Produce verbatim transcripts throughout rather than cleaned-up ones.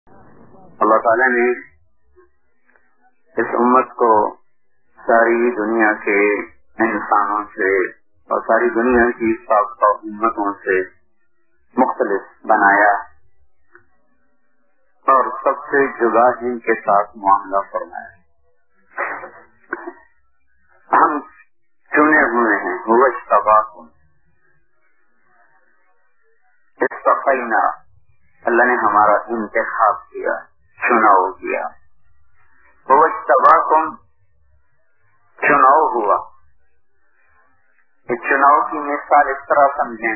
اللہ تعالیٰ نے اس امت کو ساری دنیا کے انسانوں سے اور ساری دنیا کی سابقہ امتوں سے مختلف بنایا اور سب سے جدا ان کے ساتھ معاملہ فرمایا. ہم چنے ہوئے ہیں، وہ اجتباکم، استفینا، اللہ نے ہمارا انتخاب کیا، چناؤ کیا. وہ اجتباکم، چناؤ ہوا. اس چناؤ کی مثال اس طرح سمجھیں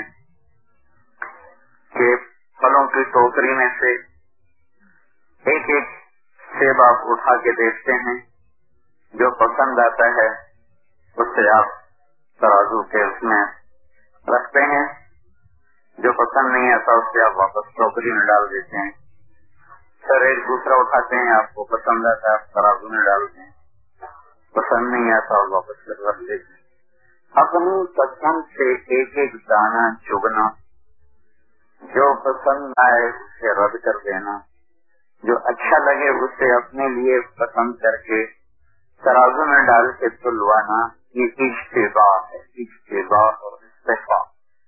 کہ پھلوں کی ٹوکری میں سے ایک ایک سیب آپ اٹھا کے دیکھتے ہیں، جو پسند آتا ہے اس سے آپ ترازو کے اس میں رکھتے ہیں، جو پسند نہیں آتا اس سے آپ واپس ٹوکری میں ڈال دیتے ہیں. پھر ایک دوسرا اٹھاتے ہیں، آپ کو پسند آتا ہے آپ ترازو میں ڈالتے ہیں، پسند نہیں آتا اور واپس رکھ دیتے ہیں. اپنی پسند سے ایک ایک دانہ چگنا، جو پسند آئے اسے رد کر دینا، جو اچھا لگے اسے اپنے لیے پسند کر کے ترازو میں ڈال کے تلوانا، یہ اجتباع ہے. اجتباع اور استفاء.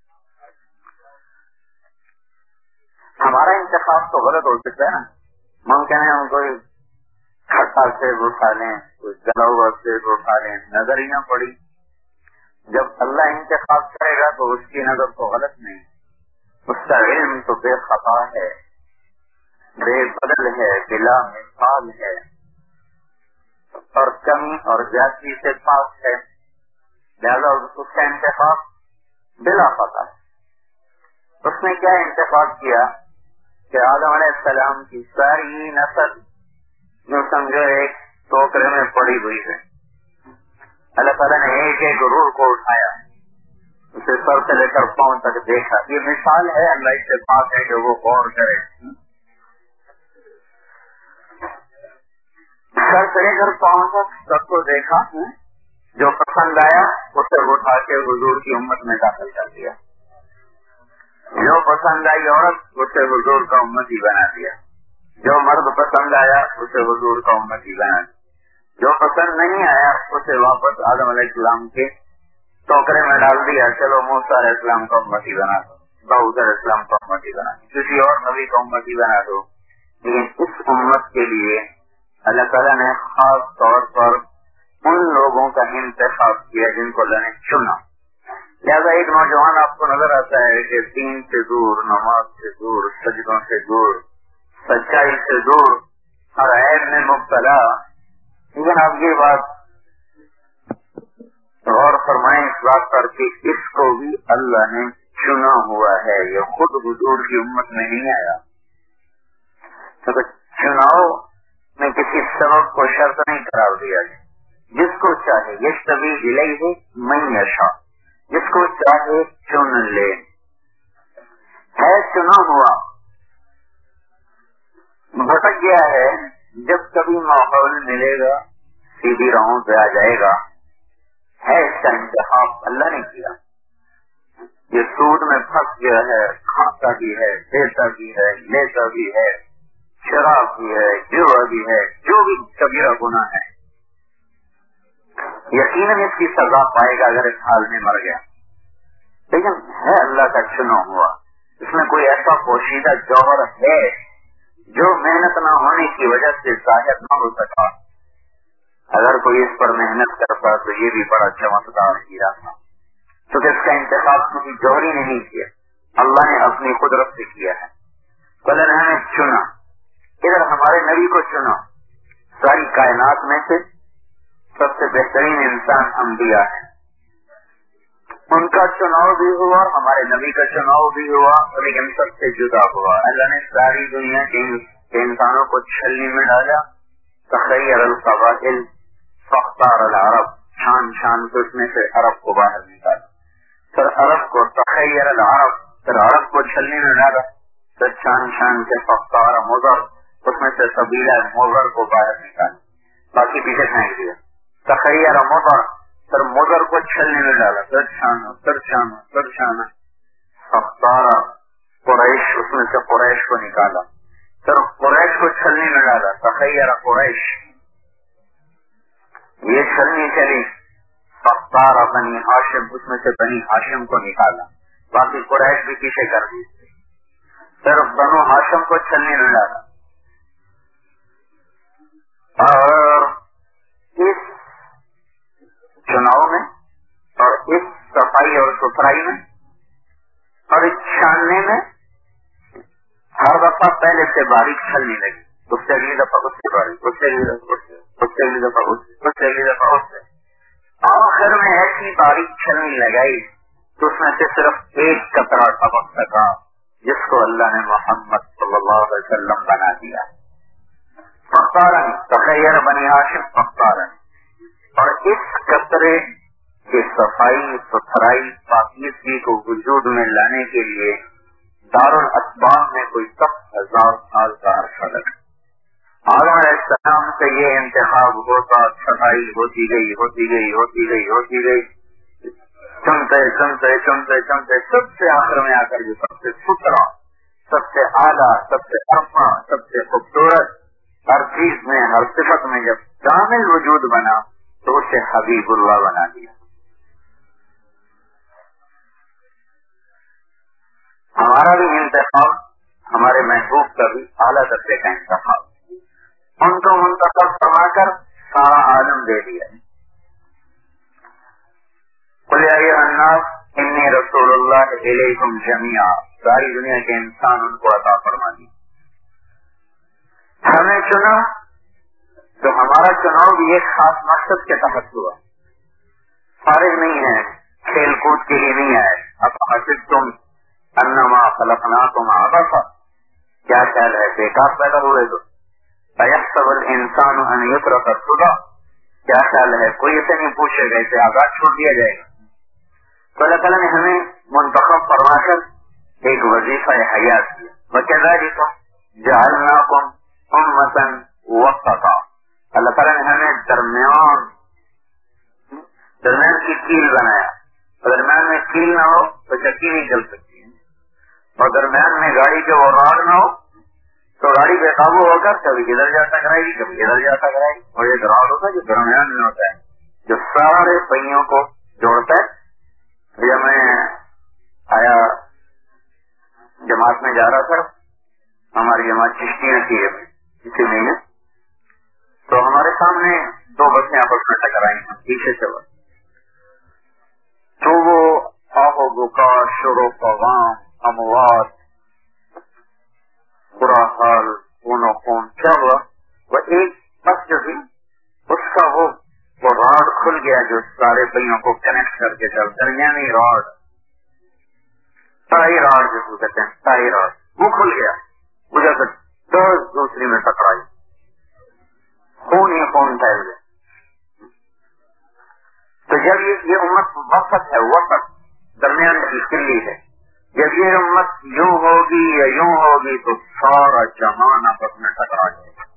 ہمارا انتخاب تو غلط ہو سکتا ہے نا. ممکن ہے ہم کوئی کھٹا سیب اٹھا لیں، کوئی گلا ہوا سیب اٹھا لیں، نظر ہی نہ پڑی. جب اللہ انتخاب کرے گا تو اس کی نظر تو غلط نہیں، اس کا علم تو بے خطا ہے، بے بدل ہے، بلا مثال ہے اور کمی اور زیادتی سے پاک ہے. لہذا اس کا انتخاب بلا خطا ہے. اس نے کیا انتخاب کیا کہ آدم علیہ السلام کی ساری نسل جو سمجھو ایک ٹوکرے میں پڑی ہوئی ہے. اللہ تعالیٰ نے ایک ایک روح کو اٹھایا، اسے سر سے لے کر پاؤں تک دیکھا. یہ مثال ہے، اللہ سے پاک ہے کہ وہ غور کرے. سر سے لے کر پاؤں تک سب کو دیکھا، جو پسند آیا اسے اٹھا کے حضور کی امت میں داخل کر دیا. جو پسند آئی عورت اسے حضور کا امتی بنا دیا، جو مرد پسند آیا اسے حضور کا امتی بنا دیا، جو پسند نہیں آیا اسے واپس آدم علیہ السلام کے ٹوکرے میں ڈال دیا. چلو موسیٰ علیہ السلام کا امتی بنا دو، داؤد علیہ السلام کا امتی بنا دو، کسی اور نبی کا امتی بنا دو. لیکن اس امت کے لیے اللہ تعالیٰ نے خاص طور پر ان لوگوں کا انتخاب کیا جن کو اللہ نے چنا. لہذا ایک نوجوان آپ کو نظر آتا ہے کہ دین سے دور، نماز سے دور، سجدوں سے دور، سچائی سے دور، ہر عیب میں مبتلا. لیکن آپ یہ بات غور فرمائیں اس بات پر کہ اس کو بھی اللہ نے چنا ہوا ہے، یہ خود حضور کی امت میں نہیں آیا. تو چناؤ میں کسی سبب کو شرط نہیں قرار دیا گیا. جس کو چاہے یشتبی الیہ من یشاء، جس کو چاہے چن لے. ہے چنا ہوا، بھٹک گیا ہے، جب کبھی ماحول ملے گا سیدھی راہوں پہ آ جائے گا. ہے اس کا انتخاب اللہ نے کیا. یہ سود میں پھنس گیا ہے، کھاتا بھی ہے، دیتا بھی ہے، لیتا بھی ہے، شراب بھی ہے، جوا بھی ہے، جو بھی کبیرہ گناہ ہے، یقیناً اس کی سزا پائے گا اگر اس حال میں مر گیا. لیکن ہے اللہ کا چنا ہوا. اس میں کوئی ایسا پوشیدہ جوہر ہے جو محنت نہ ہونے کی وجہ سے ظاہر نہ ہو سکا. اگر کوئی اس پر محنت کرتا تو یہ بھی بڑا چمکدار ہیرا تھا، کیونکہ اس کا انتخاب کسی جوہری نے نہیں کیا، اللہ نے اپنی قدرت سے کیا ہے. اللہ نے ہمیں چنا، ادھر ہمارے نبی کو چنا. ساری کائنات میں سے سب سے بہترین انسان انبیاء ہیں، ان کا چناؤ بھی ہوا، ہمارے نبی کا چناؤ بھی ہوا، لیکن سب سے جدا ہوا. اللہ نے ساری دنیا کے انسانوں کو چھلنی میں ڈالا. تخیر القبائل فاختار العرب، چھان چھان کے اس میں سے عرب کو باہر نکالا. پھر عرب کو تخیر العرب، پھر عرب کو چھلنی میں ڈالا. پھر چھان چھان کے فاختار مضر، اس میں سے قبیلہ مضر کو باہر نکالا، باقی پیچھے پھینک دیا. تخیر مضر، پھر مضر کو چھلنے میں ڈالا. پھر چھانا پھر چھانا پھر چھانا فاختار قریش، اس میں سے قریش کو نکالا. صرف قریش کو چھلنی میں ڈالا، تخیر قریش، یہ چھلنی چلی، فختار بنی ہاشم، اس میں سے بنی ہاشم کو نکالا، باقی قریش بھی پیچھے کر دی، صرف بنو ہاشم کو چھلنی میں ڈالا۔ اور اس چناؤ میں اور اس صفائی اور ستھرائی میں اور اس چھاننے میں ہر دفعہ پہلے سے باریک چھلنی لگی، اس سے اگلی دفعہ اس سے باریک، اس سے اگلی دفعہ اس سے، اس سے اگلی دفعہ اس سے، اس سے اگلی دفعہ اس سے، آخر میں ایسی باریک چھلنی لگائی تو اس میں سے صرف ایک قطرہ ٹپک سکا، جس کو اللہ نے محمد صلی اللہ علیہ وسلم بنا دیا۔ فختارن تخیر بنی ہاشم فختارن، اور اس قطرے کی صفائی ستھرائی پاکیزگی کو وجود میں لانے کے لیے دارالاسباب میں کوئی دس ہزار سال کا عرصہ لگا۔ آدم علیہ السلام سے یہ انتخاب ہوتا، صفائی ہوتی گئی ہوتی گئی ہوتی گئی ہوتی گئی چمتے چمتے چمتے چمتے سب سے آخر میں آ کر جو سب سے ستھرا، سب سے اعلیٰ، سب سے ارفع، سب سے خوبصورت، ہر چیز میں ہر صفت میں جب کامل وجود بنا تو اسے حبیب اللہ بنا دیا۔ ہمارا بھی انتخاب، ہمارے محبوب کا بھی اعلیٰ درجے کا انتخاب، ان کو منتخب فرما کر سارا عالم دے دیا۔ قل یا ایھا الناس انی رسول اللہ الیکم جمیعا، ساری دنیا کے انسان ان کو عطا فرما دی۔ ہمیں چنا تو ہمارا چناؤ بھی ایک خاص مقصد کے تحت ہوا، فارغ نہیں ہے، کھیل کود کے لیے نہیں آئے۔ افحسبتم انما خلقناکم عبثا، کیا خیال ہے بیکار پیدا ہوئے تو؟ ایحسب الانسان ان یترک سدی، کیا خیال ہے کوئی اسے نہیں پوچھے گا، اسے آزاد چھوڑ دیا جائے گا؟ تو اللہ تعالیٰ نے ہمیں منتخب فرما کر ایک وظیفہ حیات دیا۔ وکذالک جعلناکم امتا وسطا، اللہ تعالیٰ نے ہمیں درمیان درمیان کی کیل بنایا، درمیان میں کیل نہ ہو تو چکی نہیں چل سکتی، اور درمیان میں گاڑی کے وہ راڈ نہ ہو تو گاڑی بے قابو ہو کر کبھی ادھر جاتا کرائے گی کبھی ادھر جاتا کرائے گی۔ اور ایک راڈ ہوتا ہے جو درمیان میں ہوتا ہے، جو سارے پہیوں کو جوڑتا ہے۔ جب میں آیا جماعت میں جا رہا تھا، ہماری جماعت چشتیاں تھی اسی مہینے، تو ہمارے سامنے دو بسیں آپس میں ٹکرائی ہیں پیچھے سے بس، تو وہ آہو بکا، شور و پیغام، اموات، برا حال، خون و خون، کیا ہوا؟ وہ ایک بس جو تھی اس کا وہ وہ راڈ کھل گیا جو سارے پہیوں کو کنیکٹ کر کے چل، درمیانی راڈ، ٹائی راڈ جس کو کہتے ہیں، ٹائی راڈ، وہ کھل گیا، مجھے تو دس دوسری میں ٹکرائی، خون ہی خون پھیل گیا۔ تو جب یہ یہ امت وسط ہے، وسط درمیان کی کلی ہے، جب یہ امت یوں ہوگی یا یوں ہوگی تو سارا جہان آپس میں ٹکرا جائے گا۔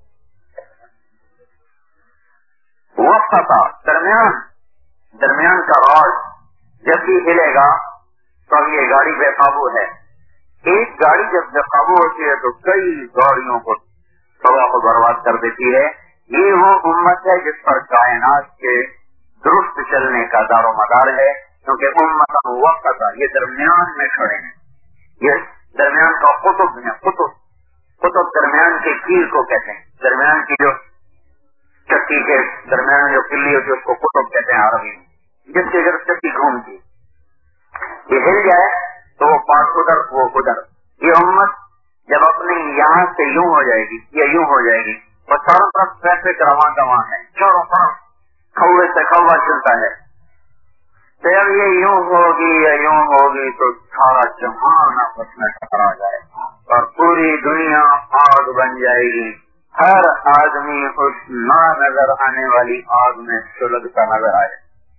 وسط درمیان، درمیان کا راڈ جب بھی ہلے گا تو یہ گاڑی بے قابو ہے۔ ایک گاڑی جب بے قابو ہوتی ہے تو کئی گاڑیوں کو تباہ و برباد کر دیتی ہے۔ یہ وہ امت ہے جس پر کائنات کے درست چلنے کا دار و مدار ہے، کیونکہ امت وسط، یہ درمیان میں کھڑے ہیں، یہ درمیان کا قطب ہے۔ قطب قطب درمیان کے کیل کو کہتے ہیں، درمیان کی جو چکی کے درمیان جو کلی ہوتی ہے اس کو قطب کہتے ہیں عربی میں، جس کی اگر چکی گھومتی یہ ہل جائے تو وہ پاس ادھر وہ ادھر۔ یہ امت جب اپنے یہاں سے یوں ہو جائے گی یا یوں ہو جائے گی، وہ چاروں طرف ٹریفک رواں دواں ہے، چاروں طرف کھوے سے کھوا چلتا ہے۔ تو جب یہ یوں ہوگی یا یوں ہوگی تو سارا جہان آپس میں ٹکرا جائے گا اور پوری دنیا آگ بن جائے گی۔ ہر آدمی اس نہ نظر آنے والی آگ میں سلگتا نظر آئے،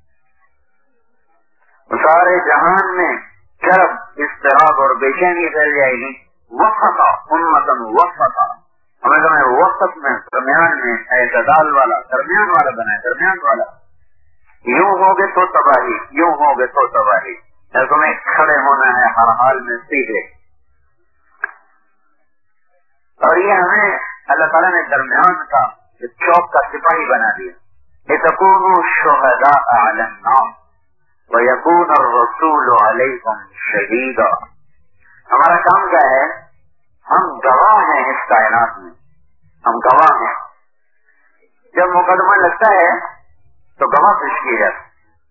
سارے جہان میں شرم، اضطراب اور بے چینی پھیل جائے گی۔ وسطا امتن وسطا، ہمیں تمہیں وسط میں، درمیان میں، اعتدال والا، درمیان والا بنا ہے، درمیان والا۔ یوں ہوگے تو تباہی، یوں ہوگے تو تباہی، تمہیں کھڑے ہونا ہے ہر حال میں سیدھے۔ اور یہ ہمیں اللہ تعالیٰ نے درمیان کا چوک کا سپاہی بنا دیا. لِتَكُونُوا شُهَدَاءَ عَلَى النَّاسِ وَيَكُونَ الرَّسُولُ عَلَيْكُمْ شَهِيدًا. ہمارا کام کیا ہے؟ ہم گواہ ہیں اس کائنات میں، ہم گواہ ہیں. جب مقدمہ لگتا ہے تو گواہ پیش کیے جاتے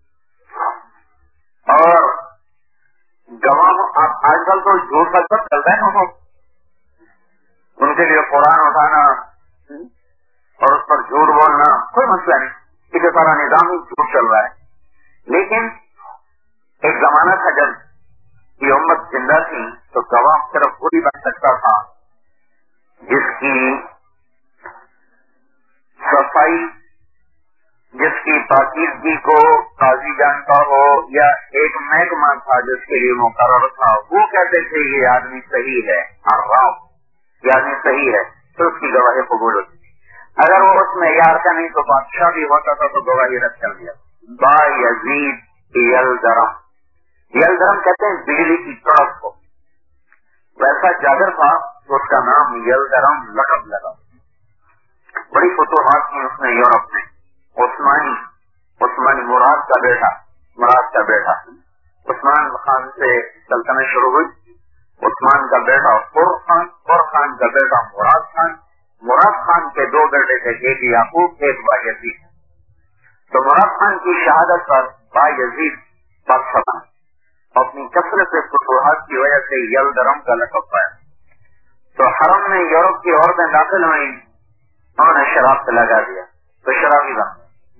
اور گواہ آج کل تو جھوٹ کا سب چلتا ہے نا، ان کے لیے قرآن اٹھانا اور اس پر جھوٹ بولنا کوئی مسئلہ نہیں، یہ سارا نظام ہی جھوٹ چل رہا ہے. لیکن ایک زمانہ تھا جب یہ امت زندہ تھی تو گواہ صرف وہی بن سکتا تھا جس کی صفائی، جس کی پاکیزگی کو قاضی جانتا ہو، یا ایک محکمہ تھا جس کے لیے مقرر تھا. وہ کہتے تھے یہ آدمی صحیح ہے، حرام یہ آدمی صحیح ہے، تو اس کی گواہی قبول ہوتی. اگر وہ اس معیار کا نہیں تو بادشاہ بھی ہوتا تھا تو گواہی رد کر دیا. با یزید یلدرم، یلدرم کہتے ہیں بجلی کی کڑک کو. ویسا جادر تھا تو اس کا نام یلدرم لقب لگا. بڑی فتوحات کی اس نے یورپ میں. عثمانی عثمانی مراد کا بیٹا مراد کا بیٹا عثمان خان سے سلطنت شروع ہوئی. عثمان کا بیٹا فر خان، فر خان کا بیٹا مراد خان. مراد خان کے دو بیٹے تھے، ایک یعقوب ایک با یزید. تو مراد خان کی شہادت پر با یزید پاک سبا اپنی کثرت فتوحات کی وجہ سے یلدرم کا لقب پایا. تو حرم میں یورپ کی عورتیں داخل ہوئی، انہوں نے شراب سے لگا دیا تو شرابی بن.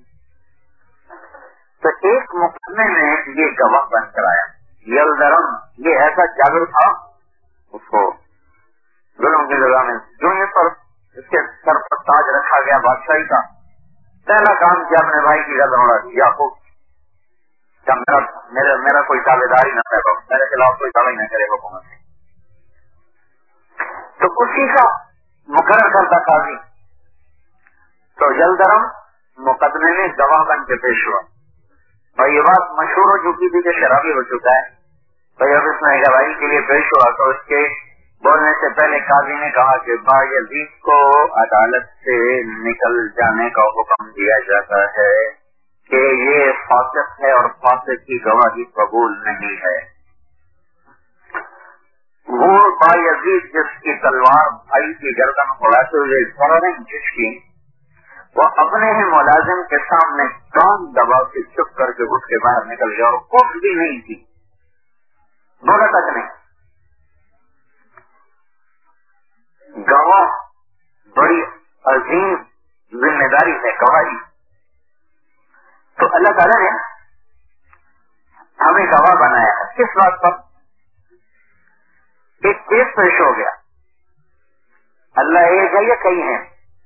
تو ایک مقدمے میں یہ گواہ بن کر آیا. یلدرم یہ ایسا جادو تھا، اس کو ظلم کی جگہ میں جو یہ پر اس کے سر پر تاج رکھا گیا بادشاہی کا. پہلا کام کیا اپنے بھائی کی گردن اڑا دی. یعقوب کیا میرا میرا میرا کوئی دعوے داری نہ کرے، میرے خلاف کوئی دعوی نہ کرے حکومت سے. تو اسی کا مقرر کرتا قاضی. تو یلدرم مقدمے میں گواہ بن کے پیش ہوا اور یہ بات مشہور ہو چکی تھی کہ شرابی ہو چکا ہے. تو جب اس میں گواہی کے لیے پیش ہوا تو اس کے بولنے سے پہلے قاضی نے کہا کہ با یزید کو عدالت سے نکل جانے کا حکم دیا جاتا ہے کہ یہ فاسق ہے اور فاسق کی گواہی قبول نہیں ہے. وہ با یزید جس کی تلوار بھائی کی گردن اڑاتے ہوئے فوراً جس کی وہ اپنے ہی ملازم کے سامنے کان دبا کے چپ کر کے اٹھ کے باہر نکل گیا اور کچھ بھی نہیں تھی، بولا تک نہیں. گواہ بڑی عظیم ذمہ داری ہے گواہی. تو اللہ تعالیٰ نے ہمیں گواہ بنایا ہے. کس بات پر؟ ایک کیس پیش ہو گیا. اللہ ایک ہے یا کئی ہیں؟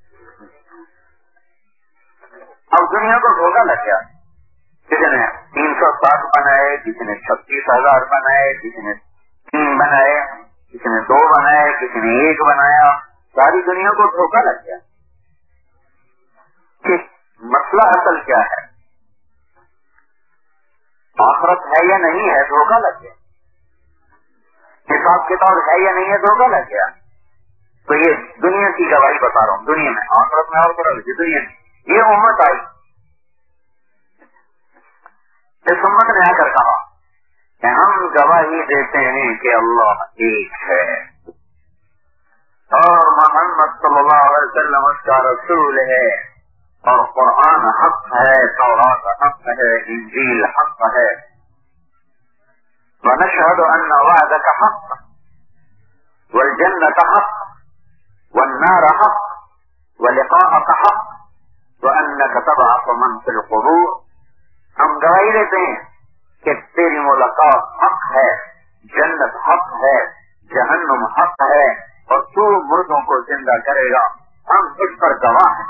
اب دنیا کو دھوکہ لگ گیا. کسی نے تین سو ساٹھ بنائے، کسی نے چھتیس ہزار بنائے، کسی نے تین بنائے، کسی نے دو بنائے، کسی نے ایک بنایا. ساری دنیا کو دھوکہ لگ گیا کہ مسئلہ اصل کیا ہے، آخرت ہے یا نہیں ہے، دھوکہ لگ گیا. حساب کتاب ہے یا نہیں ہے، دھوکہ لگ گیا. تو یہ دنیا کی گواہی بتا رہا ہوں. دنیا میں آخرت میں اور طرح کی دنیا میں یہ امت آئی. اس امت نے آ کر کہا کہ ہم گواہی دیتے ہیں کہ اللہ ایک ہے اور محمد صلی اللہ علیہ وسلم اس کا رسول ہے اور قرآن حق ہے، تورات حق ہے، انجیل حق ہے. ونشهد ان وعدك حق والجنة حق والنار حق ولقاءك حق وانك تبعث من في القبور. ہم گواہی دیتے ہیں کہ تیری ملاقات حق ہے، جنت حق ہے، جہنم حق ہے اور تو مردوں کو زندہ کرے گا. ہم اس پر گواہ ہیں.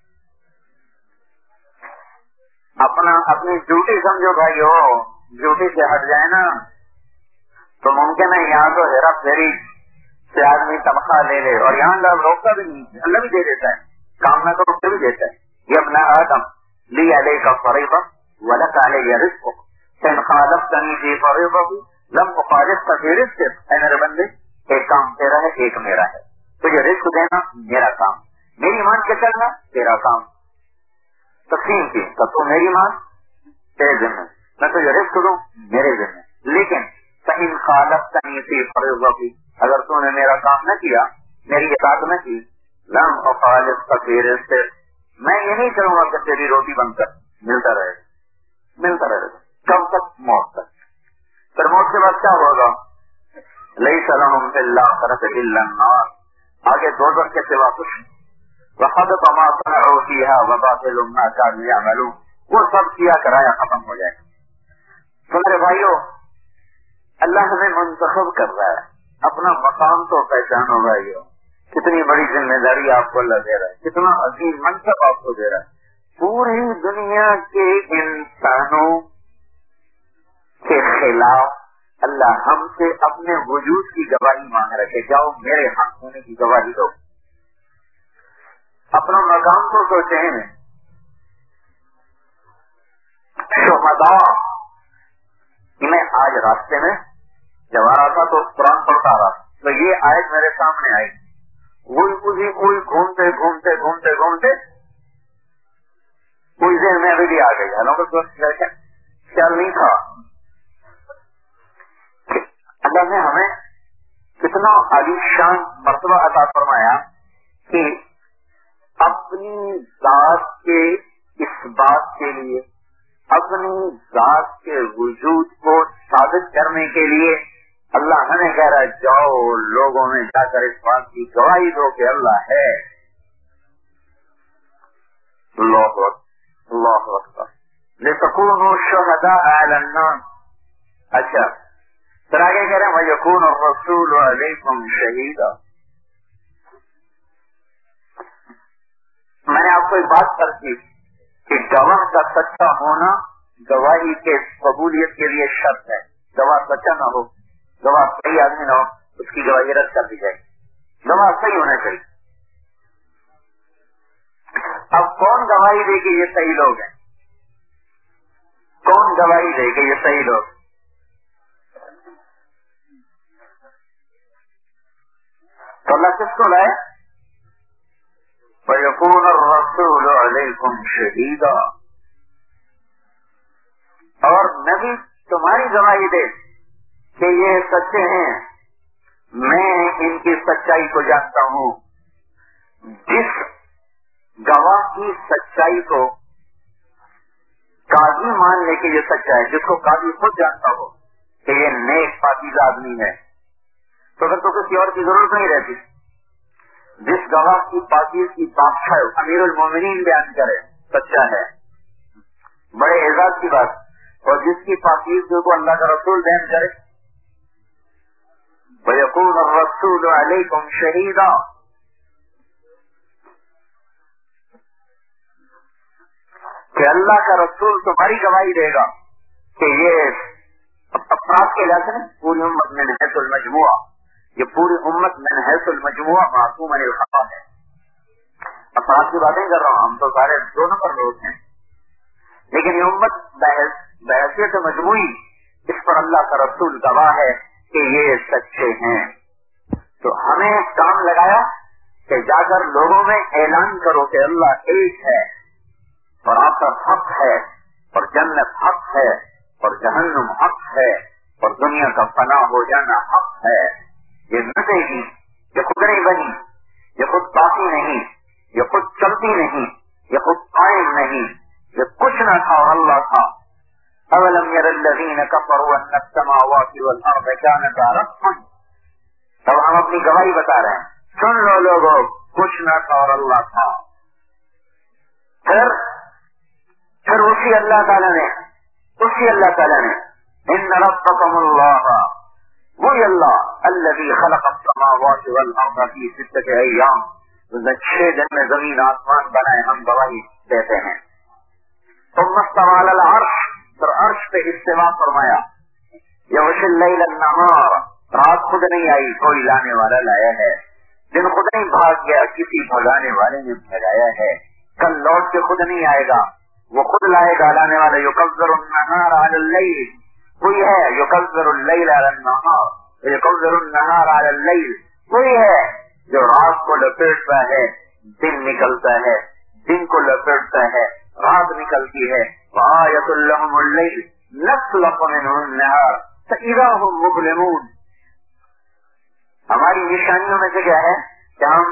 اپنا اپنی ڈیوٹی سمجھو بھائی ہو، ڈیوٹی سے ہٹ جائے نا تو ممکن ہے یہاں تو ہیرا پھیری سے آدمی تنخواہ لے لے اور یہاں اللہ روکتا بھی نہیں، اللہ بھی دے دیتا ہے، کام نہ کرو تو بھی دیتا ہے. یہ اپنا آدم لی علیہ کا فریضہ ولک علیہ رزقک فإن خالفتنی فی فریضتی لم اخالفک فی رزقک. اے میرے بندے ایک کام تیرا ہے ایک میرا ہے، تجھے رزق دینا میرا کام، میری مان کے چلنا تیرا کام، تقسیم کی تب تو میری مان تیرے ذمہ، میں تجھے رزق دوں میرے ذمہ، لیکن فإن خالفتنی فی فریضتی، اگر تو نے میرا کام نہ کیا، میری اطاعت نہ کی، لم اخالفک فی رزقک، میں یہ نہیں کروں گا کہ تیری روٹی بن کر ملتا رہے ملتا رہے کب تک؟ موت تک۔ پھر موت کے بعد کیا ہوگا؟ لیس لہم فی الآخرۃ الا النار، آگے دوزخ کے سوا کچھ نہیں، وحبط ما صنعوا فیہا وباطل ما کانوا یعملون، وہ سب کیا کرایا ختم ہو جائے گا۔ تو میرے بھائیو، اللہ ہمیں منتخب کر رہا ہے، اپنا مقام تو پہچانو بھائیو، کتنی بڑی ذمہ داری آپ کو اللہ دے رہا ہے، کتنا عظیم منصب آپ کو دے رہا ہے۔ پوری دنیا کے انسانوں کے خلاف اللہ ہم سے اپنے وجود کی گواہی مانگ رہے کہ جاؤ میرے حق ہونے کی گواہی دو۔ اپنا مقام تو سوچیں، شہداء، میں آج راستے میں جب آ رہا تھا تو قرآن پڑھتا رہا تو یہ آیت میرے سامنے آئی، وہی کوئی کوئی گھومتے گھومتے گھومتے گھومتے کوئی ذہن میں ابھی بھی آ گئی، حالانکہ خیال نہیں تھا۔ اللہ نے ہمیں کتنا عالیشان مرتبہ عطا فرمایا کہ اپنی ذات کے اس بات کے لیے، اپنی ذات کے وجود کو ثابت کرنے کے لیے اللہ ہمیں کہہ رہا ہے جاؤ لوگوں میں جا کر اس بات کی گواہی دو کہ اللہ ہے۔ اللہ اکبر اللہ اکبر لتکونوا شہداء علی الناس۔ اچھا پھر آگے کہہ رہے ہیں وَيَكُونَ الرَّسُولُ عَلَيْكُمْ شَهِيدًا۔ میں نے آپ کو ایک بات کر دی کہ گواہ کا سچا ہونا گواہی کے قبولیت کے لیے شرط ہے، گواہ سچا نہ ہو، گواہ صحیح آدمی نہ ہو، اس کی گواہی رد کر دی جائے، گواہ صحیح ہونا چاہیے۔ اب کون گواہی دے کہ یہ صحیح لوگ ہیں؟ کون گواہی دے کہ یہ صحیح لوگ؟ تو اللہ کس کو لائے؟ وَيَكُونَ الرَّسُولُ عَلَيْكُمْ شَهِيدًا، اور نبی تمہاری گواہی دے کہ یہ سچے ہیں، میں ان کی سچائی کو جانتا ہوں۔ جس گواہ کی سچائی کو قاضی مان لے کہ یہ سچا ہے، جس کو قاضی خود جانتا ہو کہ یہ نیک پاکیزہ آدمی ہے، تو پھر تو کسی اور کی ضرورت نہیں رہتی۔ جس گواہ کی پاکیز کی بادشاہ امیر المومنین بیان کرے سچا ہے، بڑے اعزاز کی بات، اور جس کی پاکیز کو اللہ کا رسول بیان کرے وَيَكُونَ الرَّسُولُ عَلَيْكُمْ شَهِيدًا، کہ اللہ کا رسول تمہاری گواہی دے گا کہ یہ افراد کے لحاظ سے پوری امت میں حیث المجموعہ، یہ پوری امت میں حیث المجموعہ معصوم عن الخطا ہے۔ افراد کی باتیں کر رہا ہوں، ہم تو سارے دو نمبر لوگ ہیں، لیکن یہ امت بحیثیت مجموعی اس پر اللہ کا رسول گواہ ہے کہ یہ سچے ہیں۔ تو ہمیں کام لگایا کہ جا کر لوگوں میں اعلان کرو کہ اللہ ایک ہے، اور آخرت حق ہے، اور جنت حق ہے، اور جہنم حق ہے، اور دنیا کا فنا ہو جانا حق ہے۔ یہ مٹے گی، یہ خود نہیں بنی، یہ خود باقی نہیں، یہ خود چلتی نہیں، یہ خود قائم نہیں، یہ کچھ نہ تھا اور اللہ تھا۔ اولم ير الذين كفروا ان السماوات والارض كانتا رتقا، اب ہم اپنی گواہی بتا رہے ہیں، سن لو لوگوں، کچھ نہ تھا اور اللہ تھا۔ پھر پھر اسی اللہ تعالیٰ نے اسی اللہ تعالیٰ نے ان ربکم اللہ، وہی اللہ الذی خلق السماوات والارض فی ستۃ ایام، چھ دن میں زمین آسمان بنائے، ہم گواہی دیتے ہیں۔ ثم استوى علی العرش، پھر عرش پہ استوا فرمایا۔ یغشی اللیل النہار، رات خود نہیں آئی، کوئی لانے والا لایا ہے، دن خود نہیں بھاگ گیا، کسی بھگانے والے نے بھگایا ہے، کل لوٹ کے خود نہیں آئے گا، وہ خود لائے گا لانے والا۔ یکور النہار علی اللیل، کوئی ہے یکور اللیل علی النہار، یکور النہار علی اللیل، کوئی ہے جو رات کو لپیٹتا ہے دن نکلتا ہے، دن کو لپیٹتا ہے رات نکلتی ہے. وآیۃ لہم اللیل نسلخ منہ النہار فإذا هم مظلمون. ہماری نشانیوں میں سے کیا ہے کہ ہم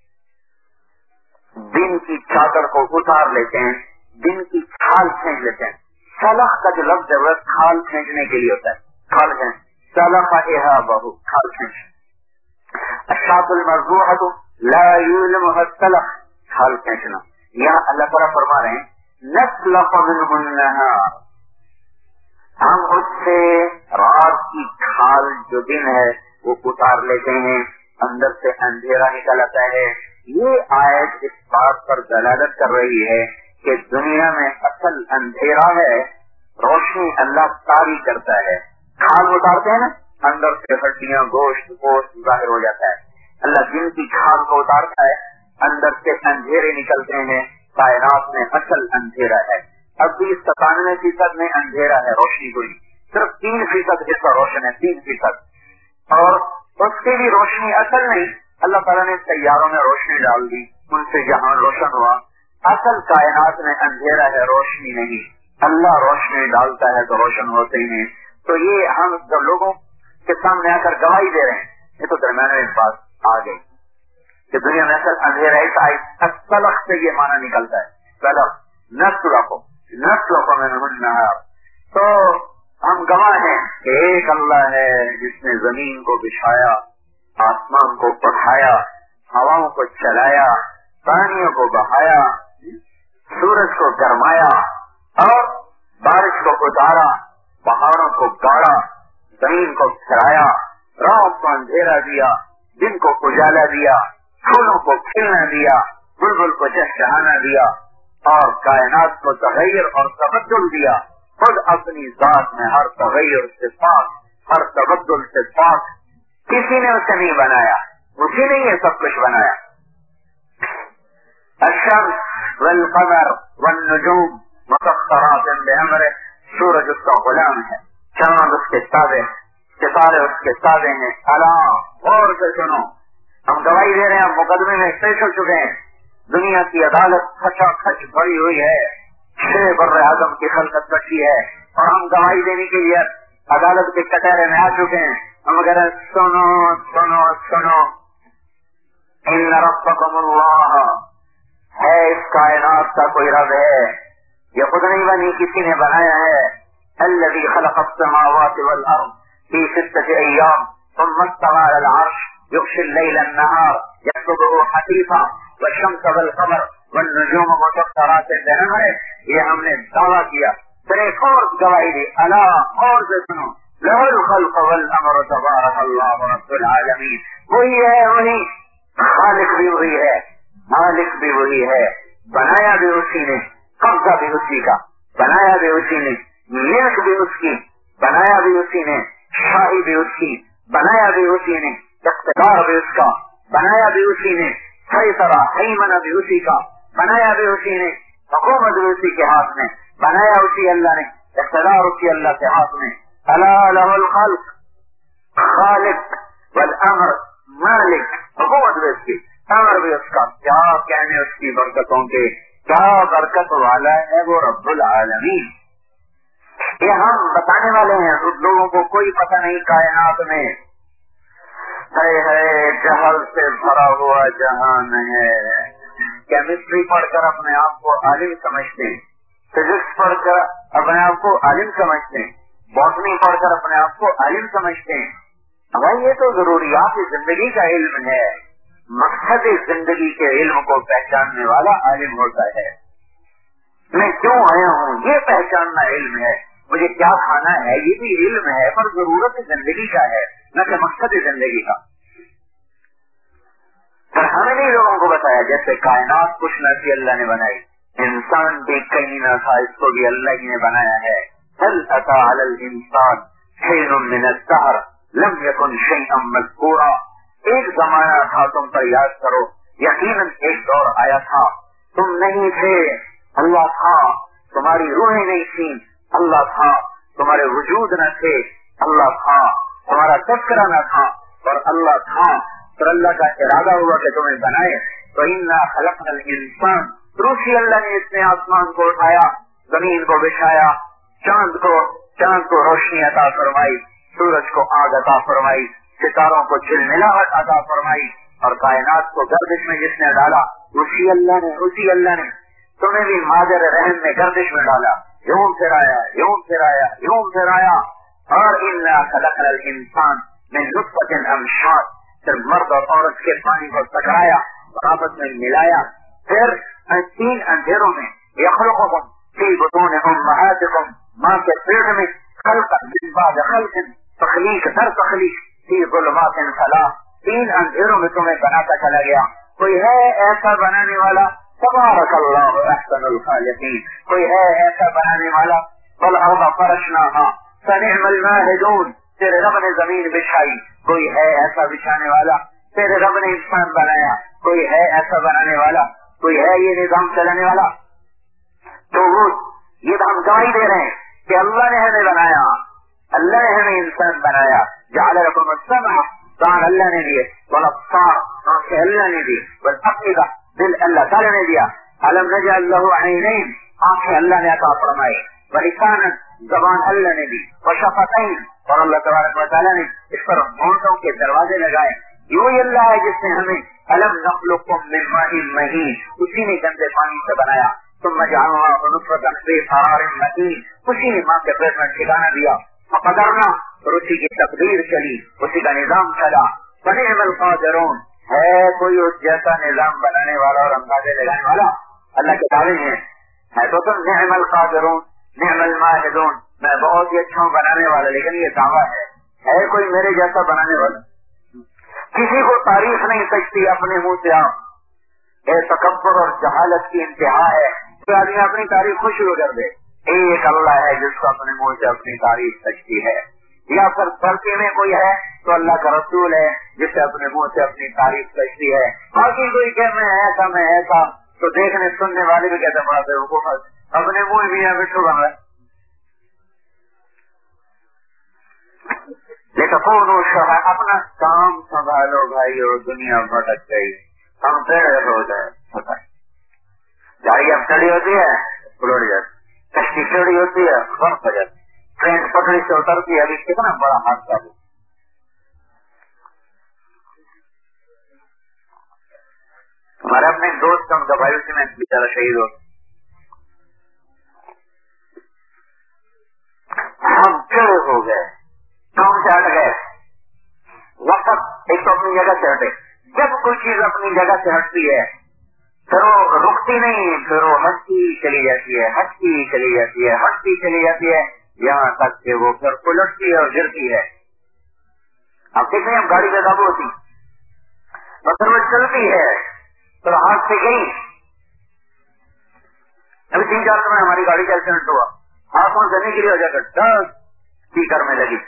دن کی چادر کو اتار لیتے ہیں، دن کی کھال کھینچ لیتے ہیں. سلخ کا جو لفظ ہے وہ کھال کھینچنے کے لیے ہوتا ہے. کھال کھینچ سلخ بہو کھال کھینچ. الشاة المذبوحة لا يلمها السلخ کھال کھینچنا. یہاں اللہ تعالیٰ فرما رہے ہیں نسلخ منه النهار، ہم اس سے رات کی کھال جو دن ہے وہ اتار لیتے ہیں، اندر سے اندھیرا نکل آتا ہے. یہ آیت اس بات پر دلالت کر رہی ہے کہ دنیا میں اصل اندھیرا ہے، روشنی اللہ طاری کرتا ہے. کھال اتارتے ہیں نا، اندر سے ہڈیاں گوشت گوشت ظاہر ہو جاتا ہے. اللہ دن کی کھال کو اتارتا ہے، اندر سے اندھیرے نکلتے ہیں. کائنات میں اصل اندھیرا ہے. اب بھی ستانوے فیصد میں اندھیرا ہے، روشنی کوئی صرف تین فیصد حصہ روشن ہے، تین فیصد. اور اس کی بھی روشنی اصل نہیں، اللہ تعالیٰ نے سیاروں میں روشنی ڈال دی، ان سے جہاں روشن ہوا. اصل کائنات میں اندھیرا ہے، روشنی نہیں. اللہ روشنی ڈالتا ہے تو روشن ہوتے ہیں. تو یہ ہم جب لوگوں کے سامنے آ کر گواہی دے رہے ہیں، یہ تو درمیان میں بات آ گئی کہ دنیا میں اصل اندھیرا ہے. سلخ سے یہ معنی نکلتا ہے، سلخ نسلخ نسلخ منہ النہار. تو ہم گواہ ہیں کہ ایک اللہ ہے جس نے زمین کو بچھایا، آسمان کو پڑھایا، ہواؤں کو چلایا، پانیوں کو بہایا، سورج کو گرمایا اور بارش کو اتارا، پہاڑوں کو گاڑا، زمین کو پھرایا، رات کو اندھیرا دیا، دن کو اجالا دیا، پھولوں کو کھلنا دیا، بلبل کو چہچہانا دیا اور کائنات کو تغیر اور تبدل دیا. خود اپنی ذات میں ہر تغیر سے پاک، ہر تبدل سے پاک. کسی نے اسے نہیں بنایا، اسی نے یہ سب کچھ بنایا. الشمس والقمر والنجوم مسخرات بامرہ، سورج اس کا غلام ہے، چاند اس کے تابع، ستارے اس کے تابع ہیں. الا غور سے سنو، ہم گواہی دے رہے ہیں، مقدمے میں پیش ہو چکے ہیں. دنیا کی عدالت کھچا کھچ بڑی ہوئی ہے، چھ بر اعظم کی خلقت بچی ہے اور ہم گواہی دینے کے لیے عدالت کے کٹہرے میں آ چکے ہیں. ہم اگر سنو سنو سنو ان ربکم اللہ، ہے اس کائنات کا کوئی رب ہے، یہ خود نہیں بنی، کسی نے بنایا ہے. الذی خلق السماوات والارض فی ستۃ ایام ثم استوى على العرش یغشی اللیل النہار یطلبہ حثیثا والشمس والقمر والنجوم مسخرات بامرہ. یہ ہم نے دعویٰ کیا. پھر ایک اور گواہی دی، الا اور سے سنو، لہ الخلق والامر تبارک اللہ رب العالمین. وہی ہے، وہی خالق بھی وہی ہے، مالک بھی وہی ہے، بنایا بھی اسی نے، قبضہ بھی اسی کا، بنایا بھی اسی نے، ملک بھی اس کی، بنایا بھی اسی نے، شاہی بھی اس کی، بنایا بھی اسی نے، اقتدار بھی اس کا، بنایا بھی اسی نے، فیصلہ حیمنہ بھی اسی کا، بنایا بھی اسی نے، حکومت بھی اسی کے ہاتھ میں، بنایا اسی اللہ نے، اقتدار اسی اللہ کے ہاتھ میں. الا لہ الخلق، خالق، والامر، مالک، حکومت بھی اس کی، امر بھی اس کا. کیا کہنے اس کی برکتوں کے، کیا برکت والا ہے وہ رب العالمین. یہ ہم بتانے والے ہیں، لوگوں کو کوئی پتہ نہیں کائنات میں ہے ہے جہل سے بھرا ہوا جہان ہے. کیمسٹری پڑھ کر اپنے آپ کو عالم سمجھتے ہیں، فزکس پڑھ کر اپنے آپ کو عالم سمجھتے ہیں، باٹنی پڑھ کر اپنے آپ کو عالم سمجھتے ہیں. بھائی یہ تو ضروریات زندگی کا علم ہے، مقصد زندگی کے علم کو پہچاننے والا عالم ہوتا ہے. میں کیوں آیا ہوں یہ پہچاننا علم ہے، مجھے کیا کھانا ہے یہ بھی علم ہے، پر ضرورت زندگی کا ہے نہ کہ مقصد زندگی کا. پر ہمیں نہیں لوگوں کو بتایا جیسے کائنات کچھ نہ تھی اللہ نے بنائی، انسان بھی کہیں نہ تھا، اس کو بھی اللہ ہی نے بنایا ہے. هل اتى على الانسان حين من الدهر لم يكن شيئا مذكورا. ایک زمانہ تھا تم پر یاد کرو، یقیناً ایک دور آیا تھا تم نہیں تھے، اللہ تھا، تمہاری روحیں نہیں تھیں، اللہ تھا، تمہارے وجود نہ تھے، اللہ تھا، تمہارا تذکرہ نہ تھا اور اللہ تھا. پھر اللہ کا ارادہ ہوا کہ تمہیں بنائے. تو انا خلقنا الانسان، دوسری اللہ نے اس نے آسمان کو اٹھایا، زمین کو بچھایا، چاند کو چاند کو روشنی عطا فرمائی، سورج کو آگ عطا فرمائی، ستاروں کو جھلملاہٹ عطا فرمائی، اور کائنات کو گردش میں جس نے ڈالا اسی اللہ نے اسی اللہ نے تمہیں بھی مادر رحم میں گردش میں ڈالا، یوں پھرایا یوں پھرایا یوں پھرایا. اور انا خلقنا الانسان من نطفۃ امشاج، پھر مرد اور عورت کے پانی کو ٹکرایا، آپس میں ملایا، پھر تین اندھیروں میں یخلقکم فی بطون امہاتکم، ماں کے پیٹ میں، خلقا من بعد خلق، تخلیق در تخلیق، فی ظلمات ثلاث، تین اندھیروں میں تمہیں بناتا چلا گیا. کوئی ہے ایسا بنانے والا؟ تبارک اللہ احسن الخالقین. کوئی ہے ایسا بنانے والا؟ والارض فرشناها فنعم الماہدون، تیرے رب نے زمین بچھائی، کوئی ہے ایسا بچھانے والا؟ تیرے رب نے انسان بنایا، کوئی ہے ایسا بنانے والا؟ کوئی ہے یہ نظام چلانے والا؟ تو وہ یہ ہم گواہی دے رہے ہیں کہ اللہ نے ہمیں بنایا، اللہ نے ہمیں انسان بنایا. جعل لكم السمع، کان اللہ نے دیے، والابصار، آنکھیں اللہ نے دی، والافئدہ، دل اللہ تعالی نے دیا. الم نجعل له عینین، آنکھیں اللہ نے عطا فرمائی، ولسانا، زبان اللہ نے دی، وشفتین، اور اللہ تبارک و تعالیٰ نے اس پر ہونٹوں کے دروازے لگائے. یوں اللہ ہے جس نے ہمیں الم نخلقکم من ماء مہین، اسی نے گندے پانی سے بنایا. ثم جعلناه نطفة في قرار مكين، اسی نے ماں کے پیٹ میں ٹھکانہ دیا. فقدرنا، اور اسی کی تقدیر چلی، اسی کا نظام چلا. فنعم القادرون، ہے کوئی اس جیسا نظام بنانے والا اور اندازے لگانے والا؟ اللہ کے دعوے ہیں، ہے تو تم نعم القادرون نعم الماہدون، میں بہت ہی اچھا ہوں بنانے والا. لیکن یہ دعویٰ ہے، ہے کوئی میرے جیسا بنانے والا؟ کسی کو تعریف نہیں سکتی اپنے منہ سے. آپ اے تکبر اور جہالت کی انتہا ہے کہ آدمی اپنی تعریف خود شروع کر دے. ایک اللہ ہے جس کو اپنے منہ سے اپنی تعریف سکتی ہے. یا پھر ترکی میں کوئی ہے تو اللہ کا رسول ہے جسے اپنے منہ سے اپنی تعریف سکتی ہے. باقی کوئی کہ میں ایسا میں ایسا، تو دیکھنے سننے والے بھی کہتے بڑا بے حکومت، اپنے منہ بھی ہے بچوں بن رہا ہے. لیکن اپنا کام سنبھالو بھائی، اور دنیا بھٹک گئی، ہم ٹیڑے ہو گئے. گاڑی اب چڑی ہوتی ہے پلٹ جاتی، کشتی چڑی ہوتی ہے بند ہو جاتی، ٹرین پٹری سے اترتی ہے. ابھی کتنا بڑا حادثہ ہو. ہمارے اپنے دوست ہم دبائی سے میں بیچارہ شہید ہو، ہم چڑے ہو گئے، کام سے ہٹ گئے. وقت ایک تو اپنی جگہ سے ہٹے. جب کوئی چیز اپنی جگہ سے ہٹتی ہے پھر وہ رکتی نہیں، پھر وہ ہٹتی چلی جاتی ہے، ہٹتی چلی جاتی ہے، ہٹتی چلی جاتی ہے، یہاں تک کہ وہ پھر پلٹتی ہے اور گرتی ہے. اب دیکھیں ہم گاڑی پہ قابو ہوتی، پھر وہ چلتی ہے، پھر ہاتھ سے گئی. ابھی تین چار سمے ہماری گاڑی کا ایکسیڈنٹ ہوا، ہاتھوں سے نہیں گری، ہو جا کر دس اسپیکر میں لگی.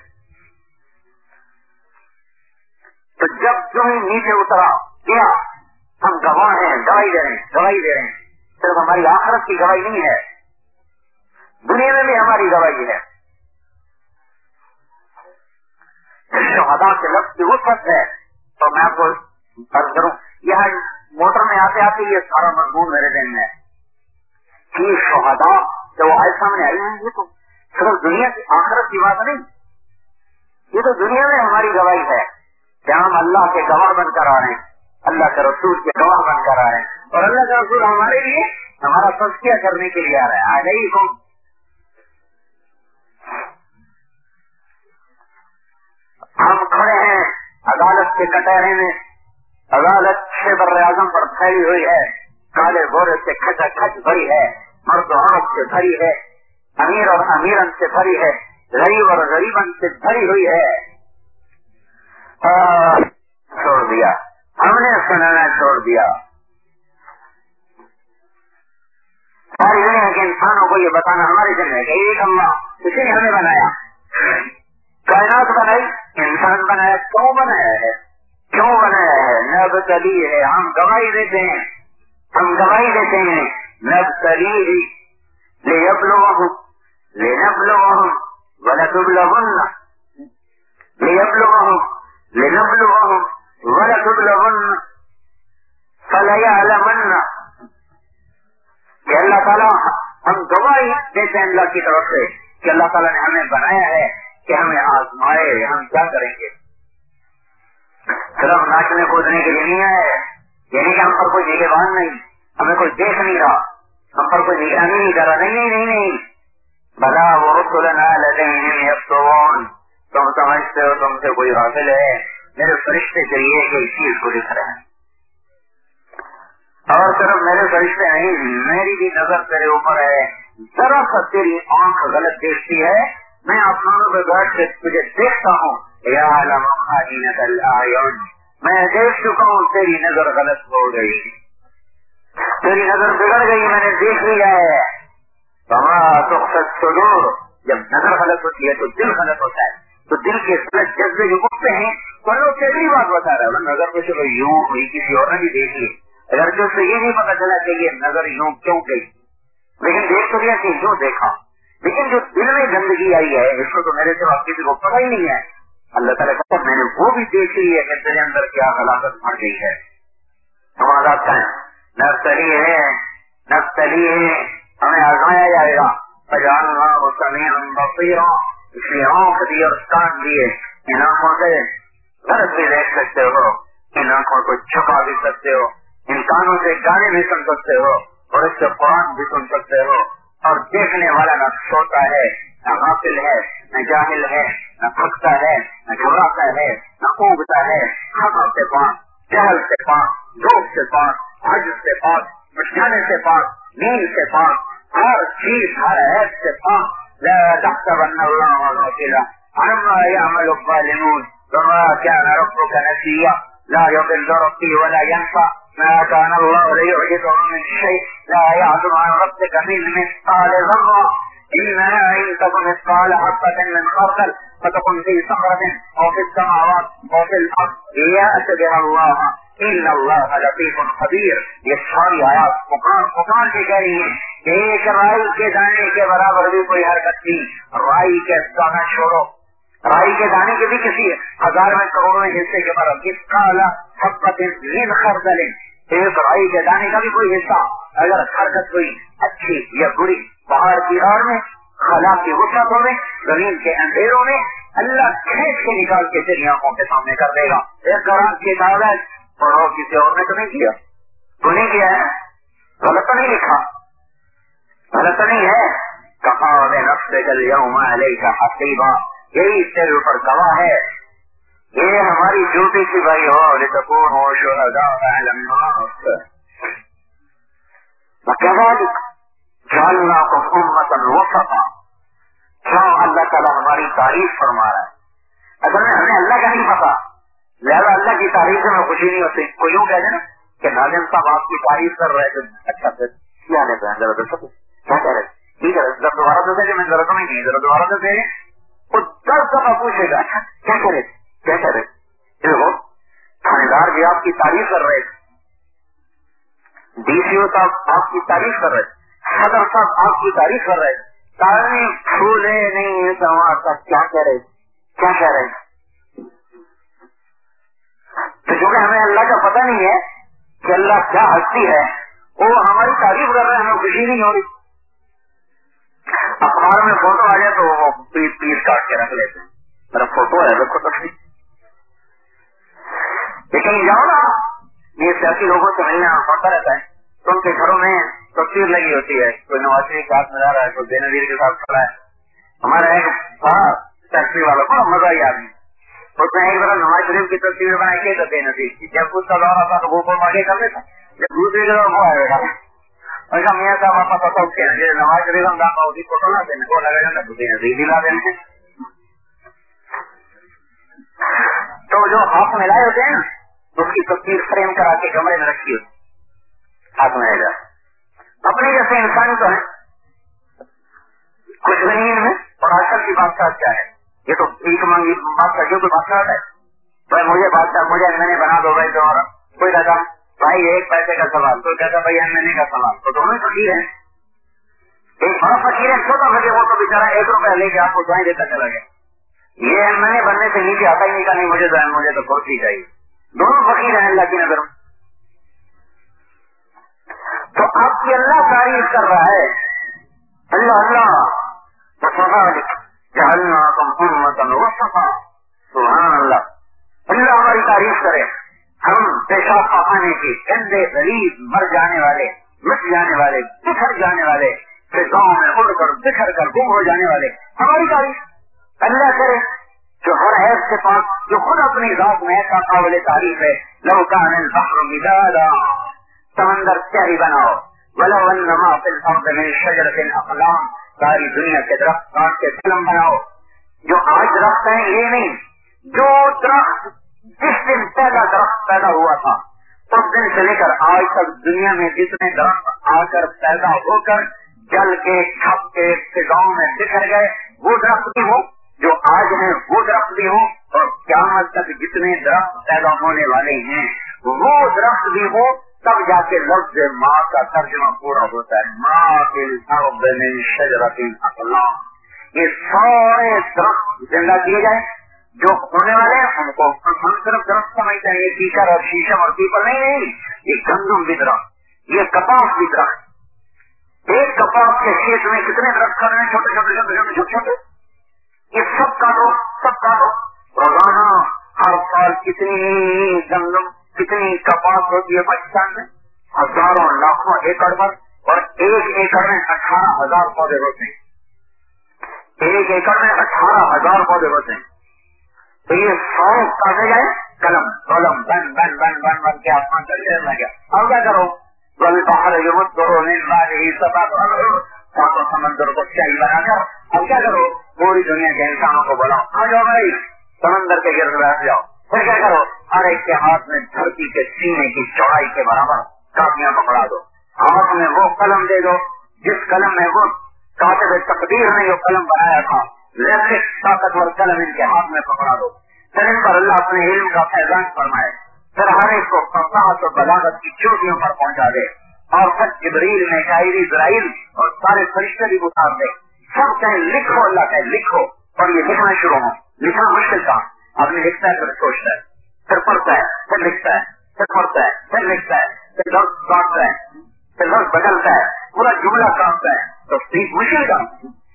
تو جب جو ہی نیچے اترا کیا، ہم گواہ ہیں، گواہی دے رہے ہیں گواہی دے رہے ہیں. صرف ہماری آخرت کی گواہی نہیں ہے، دنیا میں بھی ہماری گواہی ہے. شہداء کے لفظ کی وسعت ہے. تو میں آپ کو فرض کروں، یہاں موٹر میں آتے آتے یہ سارا مضمون میرے ذہن میں ہے کہ شہداء جو وہ آئے سامنے آئی ہیں، یہ تو صرف دنیا کی آخرت کی بات نہیں، یہ تو دنیا میں ہماری گواہی ہے کہ ہم اللہ کے گواہ بن کر آ رہے ہیں، اللہ کے رسول کے گواہ بن کر آ رہے ہیں. اور اللہ کا رسول ہمارے لیے ہمارا تزکیہ کرنے کے لیے آ رہا ہے. آ گئی کو ہم کھڑے ہیں عدالت کے کٹہرے میں، عدالت چھ بر اعظم پر پھیلی ہوئی ہے، کالے گورے سے کھچا کھچ بھری ہے، مرد و عورت سے بھری ہے، امیر اور امیرن سے بھری ہے، غریب اور غریبن سے بھری ہوئی ہے. چھوڑ دیا، ہم نے سنانا چھوڑ دیا. ساری دنیا کے انسانوں کو یہ بتانا ہمارے ذمہ ہے کہ ایک اللہ اسی نے ہمیں بنایا، کائنات بنائی، انسان بنایا. کیوں بنایا ہے؟ کیوں بنایا ہے؟ نبتلی ہے. ہم گواہی دیتے ہیں، ہم گواہی دیتے ہیں نبتلی لیبلوہم لنبلوہم ولتبلغن لیبلوہم لنبلوہم وَلَتُبْلَغُنَّ فَلَيَعْلَمَنَّ کہ اللہ تعالیٰ ہم گواہی دیتے ہیں اللہ کی طرف سے کہ اللہ تعالیٰ نے ہمیں بنایا ہے کہ ہمیں آزمائے ہم کیا کریں گے. صرف ناچنے کودنے کے لیے نہیں ہے، یعنی کہ ہم پر کوئی نگہبان نہیں، ہمیں کوئی دیکھ نہیں رہا، ہم پر کوئی نگرانی نہیں کر رہا. نہیں نہیں نہیں نہیں بھلا ورسلنا لدیہم یکتبون، تم سمجھتے ہو تم سے کوئی غافل ہے؟ میرے فرشتے چاہیے کہ اس چیز کو لکھ رہے ہیں. اور صرف میرے فرشتے نہیں، میری بھی نظر تیرے اوپر ہے. ذرا سا تیری آنکھ غلط دیکھتی ہے، میں آسمانوں پہ بیٹھ کے تجھے دیکھتا ہوں. یعلم خائنۃ الاعین، میں دیکھ چکا ہوں تیری نظر غلط ہو گئی، تیری نظر بگڑ گئی، میں نے دیکھ لیا ہے. فما تخفی الصدور، جب نظر غلط ہوتی ہے تو دل غلط ہوتا ہے، تو دل کے جذبے جو اٹھتے ہیں تو لوگ کیسی بات بتا رہے ہیں. نظر کو چلو یوں ہوئی، کسی اور نے بھی دیکھ لی، اگر جو سے یہ نہیں پتا چلا کہ یہ نظر یوں کیوں گئی، لیکن دیکھ تو لیا کہ یوں دیکھا، لیکن جو دل میں گندگی آئی ہے اس کو تو میرے سے کسی کو پتا ہی نہیں ہے. اللہ تعالیٰ کہتا ہے میں نے وہ بھی دیکھ لی ہے کہ تیرے اندر کیا ہلاکت بڑھ گئی ہے. ہمارا کا نبتلی ہے نبتلی ہے ہمیں آزمایا جائے گا. فجعلنا سمیعا بصیرا، اس لیے آنکھ دی اور کان دیے. ان آنکھوں سے غلط بھی دیکھ سکتے ہو، ان آنکھوں کو چھپا بھی سکتے ہو، ان کانوں سے گانے بھی سن سکتے ہو، اور اس سے قرآن بھی سن سکتے ہو. اور دیکھنے والا نہ سوتا ہے، نہ غافل ہے، نہ جاہل ہے، نہ تھکتا ہے، نہ گھبراتا ہے، نہ اونگتا ہے. خطا سے پاک، جہل سے پاک، ذوق سے پاک، عجز سے پاک، مٹھانے سے پاک، نیند سے پاک، ہر چیز ہر عیب سے پاک. لا تحسبن اللہ غافلا عما يعمل الظالمون وما كان ربك نسيا لا يضل ربي ولا ينفع ما كان الله ليعجزه من شيء لا يعزب عن ربك من مثقال ذرة إنها إن تكن مثقال حبة من خردل فتكن في صخرة أو في السماوات أو في الأرض يأت بها الله إن الله لطيف خبير. یہ ساری آیات پکار پکار کے کہہ رہی ہیں کہ ایک رائی کے دانے کے برابر بھی کوئی حرکت نہیں. رائی کے دانا چھوڑو، رائی کے دانے کے بھی کسی ہزار میں کروڑوں حصے کے برابر مثقال حبة من خردل، ایک رائی کے دانے کا بھی کوئی حصہ اگر حرکت ہوئی اچھی یا بری پہاڑ کی آڑ میں، خلا کی وسعتوں میں، زمین کے اندھیروں میں، اللہ کھینچ کے نکال کے تیری آنکھوں کے سامنے کر دے گا. ایک قرآن کی کاغذ پڑھو، کسی اور نے تو نہیں کیا، تو نہیں کیا ہے، غلط تو نہیں لکھا، غلط تو نہیں ہے. کہا نفسک الیوم علیک حسیبا، یہی تیرے اوپر گواہ ہے، یہ ہماری ڈیوٹی کی بھائی ہو. لتکونوا شہداء علی الناس وکذلک جعلناکم امۃ وسطا. کیوں اللہ تعالیٰ ہماری تعریف فرما رہا ہے؟ اصل میں ہمیں اللہ کا نہیں پتا، لہٰذا اللہ کی تعریف سے میں خوشی نہیں ہوتی. کوئی یوں کہہ دے نا کہ ناظم صاحب آپ کی تعریف کر رہے تھے، اچھا پھر کیا لیتے ہیں ذرا دس کیا کہہ رہے ٹھیک ہے ذرا دوبارہ دسے کہ میں ضرورت نہیں ذرا دوبارہ دسے. وہ دس دفعہ پوچھے گا اچھا کیا کہہ رہے کیا کہہ رہے دیکھو تھانے دار بھی آپ کی تعریف کر رہے تھے، ڈی سی او صاحب آپ کی تعریف کر رہے تھے، صدر صاحب آپ کی تعریف کر رہے تھے. تعریف پھولے نہیں تو کیا کہہ رہے کیا کہہ رہے تو چونکہ ہمیں اللہ کا پتہ نہیں ہے کہ اللہ کیا ہستی ہے، وہ ہماری تعریف کر رہے ہیں، ہمیں خوشی نہیں ہو رہی. اخبار میں فوٹو آ جائے تو وہ پیس پیس کاٹ کے رکھ لیتے ہیں، میرا فوٹو ہے رکھو تصویر. لیکن جاؤ نا یہ سیاسی لوگوں سے ملنا پڑتا رہتا ہے تو ان کے گھروں میں تصویر لگی ہوتی ہے، کوئی نواز شریف کے ساتھ ملا رہا ہے، کوئی بے نظیر کے ساتھ کھڑا ہے. ہمارا ایک تھا فیکٹری والا بڑا مزہ ہی آدمی، اس میں ایک بار نواز شریف کی تصویر بنائی کے تو بے نظیر کی، جب اس کا دور آتا تو وہ کو آگے کر لیتا، جب دوسری جگہ وہ آئے گا ایسا میاں صاحب آپ پتا سکتے ہیں نواز شریف ہم داخلہ ہوتی فوٹو نہ دینے کو لگا جاتا تو بے نظیر بھی لا دینے. تو جو ہاتھ میں لائے ہوتے ہیں نا اس کی تصویر فریم کرا کے کمرے میں رکھی ہوتی ہاتھ میں جا اپنے جیسے انسان تو ہے کچھ بھی نہیں ان میں. اور آج کل کی بادشاہ کیا ہے، یہ تو ایک مانگی بادشاہ جو کوئی بادشاہ ہے بھائی مجھے بادشاہ مجھے میں نے بنا دو بھائی تمہارا، کوئی کہتا بھائی ایک پیسے کا سوال، کوئی کہتا بھائی ایم این اے کا سوال، تو دونوں فقیر ہیں. ایک بڑا فقیر ہے چھوٹا فقیر وہ تو بیچارہ ایک روپیہ لے کے آپ کو دعائیں دیتا چلا گیا. یہ ایم این اے بننے سے نیچے آتا ہی نہیں کہ نہیں مجھے تو مجھے تو کرسی چاہیے، دونوں فقیر ہیں اللہ کی نظر میں. تو آپ کی اللہ تعریف کر رہا ہے, اللہ اللہ جعلناکم امۃ وسطا, سبحان اللہ. اللہ ہماری تعریف کرے, ہم پیشاب پخانے کے گندے غلیظ مر جانے والے, مٹ جانے والے, بکھر جانے والے, گاؤں میں اڑ کر بکھر کر گم ہو جانے والے, ہماری تعریف اللہ کرے جو ہر عیب سے پاک, جو خود اپنی ذات میں ایسا قابل تعریف ہے. لو کان البحر مدادا, سمندر چہری بناؤ, ولو انما فی الارض من شجرۃ اقلام, ساری دنیا کے درخت کاٹ کے قلم بناؤ. جو آج درخت ہیں یہ نہیں, جو درخت جس دن پہلا درخت پیدا ہوا تھا اس دن سے لے کر آج تک دنیا میں جتنے درخت آ کر پیدا ہو کر جل کے چھپ کے فضاؤں میں بکھر گئے, وہ درخت بھی ہو جو آج ہیں, وہ درخت بھی ہو, اور قیامت تک جتنے درخت پیدا ہونے والے ہیں وہ درخت بھی ہو, تب جا کے لفظ ماں کا ترجمہ پورا ہوتا ہے. ماں کے الارض من شجرۃ اقلام, یہ سارے درخت زندہ کیے جائیں جو ہونے والے ہیں. ان کو ہم صرف درخت سمجھتے ہیں, یہ کیکر اور شیشم اور پیپل نہیں, نہیں, یہ گندم بھی درخت, یہ کپاس بھی درخت. ایک کپاس کے کھیت میں کتنے درخت کھڑے ہیں, چھوٹے چھوٹے چھوٹے چھوٹے چھوٹے چھوٹے, یہ سب کاٹو سب کاٹو. روزانہ ہر سال کتنی گندم کتنی کپاس ہوتی ہے پاکستان میں, ہزاروں لاکھوں ایکڑ پر, اور ایک ایکڑ میں اٹھارہ ہزار پودے ہوتے ہیں. ایک ایکڑ میں اٹھارہ ہزار پودے ہوتے ہیں. تو یہ سو کاٹے گئے, قلم قلم بن بن بن بن بن کے آسمان کا ڈھیر لگ گیا. اب کیا کرو, باہر یمت کرو ساتوں سمندر کو چاہیے بنا کر, اب کیا کرو, پوری دنیا کے انسانوں کو بلاؤ, آ جاؤ بھائی سمندر کے گرد بیٹھ جاؤ. پھر کیا کرو, ہر ایک کے ہاتھ میں دھرتی کے سینے کی چوڑائی کے برابر کاپیاں پکڑا دو, ہاتھ میں وہ قلم دے دو جس قلم میں وہ کاتب تقدیر نے جو قلم بنایا تھا, ویسے طاقتور قلم ان کے ہاتھ میں پکڑا دو. پھر ان پر اللہ اپنے علم کا فیضان فرمائے, پھر ہر ایک کو فصاحت و بلاغت کی چوٹیوں پر پہنچا دے, اور پھر جبریل میکائیل اسرائیل اور سارے فرشتے بھی اتار دے. سب کہیں لکھو, اللہ کہے لکھو, اور یہ لکھنا شروع ہو. لکھنا مشکل کام, آدمی لکھتا ہے پھر سوچتا ہے, پھر پڑھتا ہے, پھر لکھتا ہے, پھر پڑھتا ہے, پھر لکھتا ہے, پھر لفظ کاٹتا ہے, پھر لفظ بدلتا ہے, پورا جملہ کاٹتا ہے. تو مشکل کام,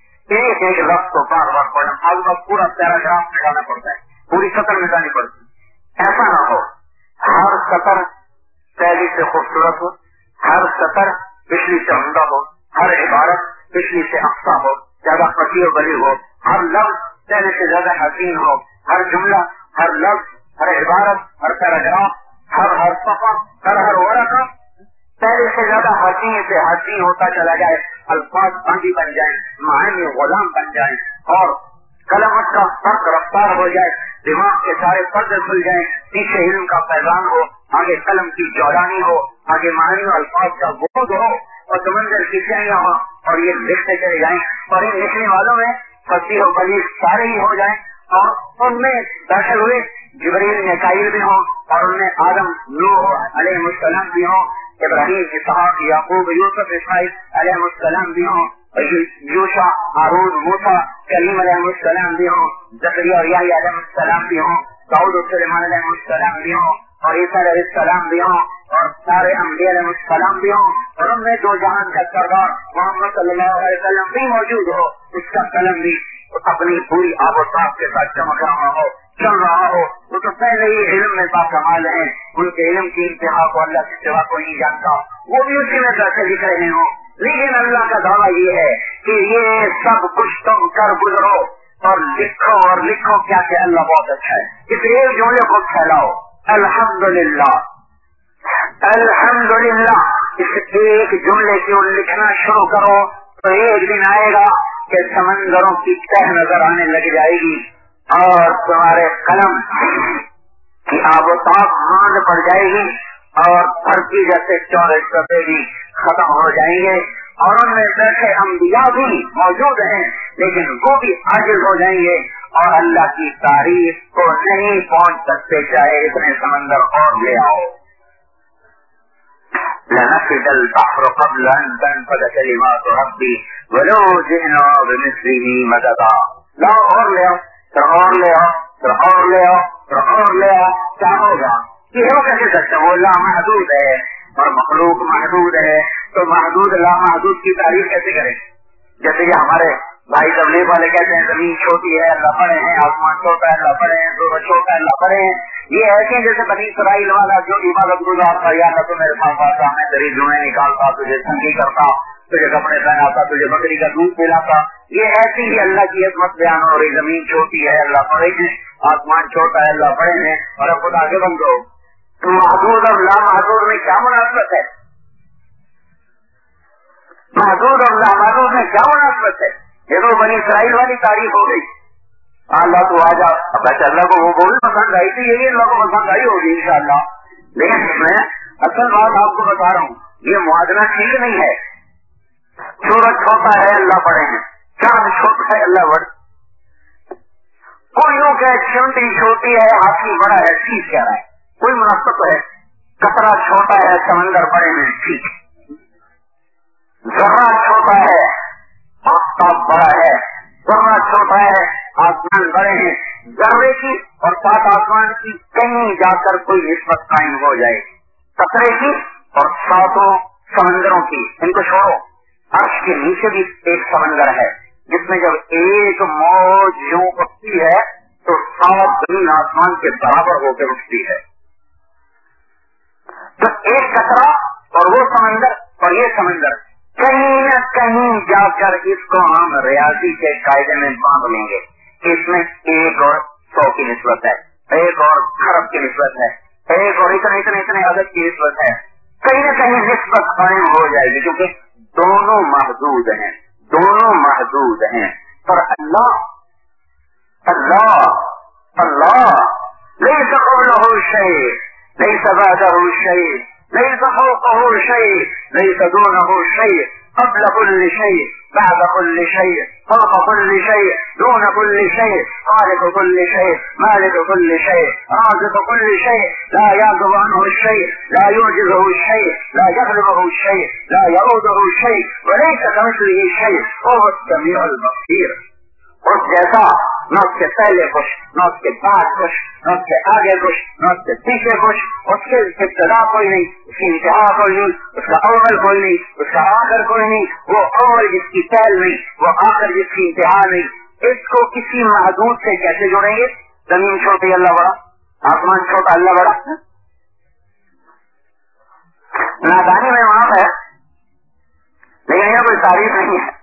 ایک ایک لفظ کو بار بار پڑھنا, آج بار پورا پیراگراف مٹانا پڑتا ہے, پوری سطر مٹانی پڑتی ہے. ایسا نہ ہو ہر سطر پہلی سے خوبصورت ہو, ہر سطر پچھلی سے عمدہ ہو, ہر عبارت پچھلی سے افسا ہو, زیادہ فصیح و بلیغ ہو, ہر لفظ پہلے سے زیادہ حسین ہو, ہر جملہ, ہر لفظ, ہر عبارت, ہر پیراگراف, ہر ہر صفحہ, ہر ہر ورقہ پہلے سے زیادہ حسین سے حسین ہوتا چلا جائے. الفاظ باندھی بن جائیں, معنی غلام بن جائیں, اور کلمت کا فرق رفتار ہو جائے, دماغ کے سارے پردے کھل جائیں, پیچھے علم کا پیغام ہو, آگے قلم کی جورانی ہو, آگے معنی و الفاظ کا بوجھ ہو, اور سمندر کی چیاں ہو, اور یہ لکھتے چلے جائیں, اور ان لکھنے والوں میں فصیح و بلیغ سارے ہی ہو جائیں, اور ان میں داخل ہوئے جبریل میکائیل بھی ہوں, اور ان میں آدم نوح علیہ السلام بھی ہوں, ابراہیم اسحاق یعقوب یوسف اسماعیل علیہ السلام بھی ہوں, یوشع ہارون موسیٰ کلیم علیہ السلام بھی ہوں, زکریا اور یحییٰ علیہ السلام بھی ہوں, داؤد و سلیمان علیہ السلام بھی ہوں, اور عیسیٰ علیہ السلام بھی ہوں, اور سارے انبیاء علیہ السلام بھی ہوں, اور ان میں دو جہان کا سردار محمد صلی اللہ علیہ وسلم بھی موجود ہو, اس کا قلم بھی اپنی پوری آب و تاب کے ساتھ چمک رہا ہو, چل رہا ہو. وہ تو پہلے ہی علم میں باکمال ہیں, ان کے علم کی انتہا کو اللہ کے سوا کوئی نہیں جانتا, وہ بھی اسی میں سے لکھ رہے ہوں. لیکن اللہ کا دعویٰ یہ ہے کہ یہ سب کچھ تم کر گزرو اور لکھو, اور لکھو کیا کہ اللہ بہت اچھا ہے. اس ایک جملے کو پھیلاؤ, الحمدللہ الحمدللہ, اس ایک جملے کو لکھنا شروع کرو, تو ایک دن آئے گا کہ سمندروں کی تہ نظر آنے لگ جائے گی, اور تمہارے قلم کی آب و تاب ماند پڑ جائے گی, اور دھرتی جیسے چورے چپے بھی ختم ہو جائیں گے, اور ان میں بیٹھے انبیاء بھی موجود ہیں لیکن وہ بھی عاجز ہو جائیں گے, اور اللہ کی تعریف کو نہیں پہنچ سکتے چاہے اتنے سمندر اور لے آؤ. لنفد البحر قبل ان تنفد كلمات ربي ولو جئنا بمثله مددا. لاؤ اور لے آؤ, پھر اور لے آؤ, پھر اور لے آؤ, پھر اور لے آؤ. کیا ہوگا؟ ये हो कैसे सकता है? वो लामहदूद है और मखलूक महदूद है, तो महदूद लामहदूद की तारीफ कैसे करें? जैसे कि हमारे भाई तबलीग वाले कहते हैं जमीन छोटी है अल्लाह बड़े हैं, आसमान छोटा है अल्लाह बड़े हैं, सूरज छोटा है अल्लाह बड़े हैं। ये ऐसे जैसे बनी इसराइल वाला जो इबादत गुजार था, या अल्लाह तो मेरे पास आता, मैं तेरी जुएं निकालता, तुझे संगी करता, तुझे कपड़े पहनाता, तुझे बकरी का दूध पिलाता। ये ऐसी ही अल्लाह की अजमत बयान हो रही। जमीन छोटी है अल्लाह बड़े हैं, आसमान छोटा है अल्लाह बड़े हैं। और अब खुदा के बंदो, तो महदूद और लामहदूद में क्या मुनासबत है? महदूद और लामहदूद में क्या मुनासबत है? ये तो बनी इसराइल वाली तारीफ हो गई। अल्लाह तो आ जा, अब अल्लाह को वो बोल पसंद आई थी, यही अल्लाह को पसंद आई होगी इंशाअल्लाह। लेकिन मैं असल बात आपको बता रहा हूँ, ये मुआवजा ठीक नहीं है। सूरज छोटा है अल्लाह बड़े हैं, चांद छोटा है अल्लाह बड़े। कोई यूं कहे चिमटी छोटी है हाथी बड़ा है, ठीक कह रहा है, कोई मुनासिब है। कतरा छोटा है समंदर बड़े हैं, ठीक। जर्रा छोटा है आसमान बड़ा है, जर्रा छोटा है आसमान बड़े हैं। जर्रे की और सात आसमान की कहीं जाकर कोई निस्बत कायम हो जाए, कतरे की और सातों समंदरों की, इनको छोड़ो। अर्श के नीचे भी एक समंदर है जिसमें जब एक मौज यूं उठती है तो सात जमीन आसमान के बराबर होकर उठती है। तो एक कतरा और वो समंदर और ये समंदर, कहीं न कहीं जाकर इसको हम रियाजी के कायदे में बांध लेंगे। इसमें एक और सौ की निस्बत है, एक और खरब की निस्बत है, एक और इतने इतने इतने अदद की निस्बत है। कहीं न कहीं निस्बत कायम हो जाएगी, क्योंकि दोनों महदूद हैं, दोनों महदूद हैं। पर अल्लाह अल्लाह अल्लाह लैसा क़ब्लहु शै, लैसा बअदहु शै, लैसा फ़ौक़हु शै, लैसा दूनहु शै, क़ब्ल कुल्लि शै, बअद कुल्लि शै, फ़ौक़ कुल्लि शै, दून कुल्लि शै, ख़ालिक़ कुल्लि शै, मालिक कुल्लि शै, राज़िक़ कुल्लि शै, ला याज़ुबु अन्हु शै, ला युअजिज़ुहु शै, ला यग़लिबुहु शै, ला यऊदुहु शै, व लैसा कमिस्लिही शै, व हुवस समीउल बसीर। उस जैसा न उसके पहले कुछ, न उसके बाद कुछ, न उसके आगे कुछ, न उसके पीछे कुछ। उसके इब्तिदा कोई नहीं, उसकी इंतहा कोई नहीं, उसका अव्वल कोई नहीं, उसका आखिर कोई नहीं। वो अव्वल जिसकी पहल नहीं, वो आखिर जिसकी इंतहा नहीं। इसको किसी महदूद से कैसे जोड़ेंगे? जमीन छोटी अल्लाह बड़ा, आसमान छोटा अल्लाह बड़ा। नादानी में वहां है, लेकिन यह कोई तारीफ नहीं है।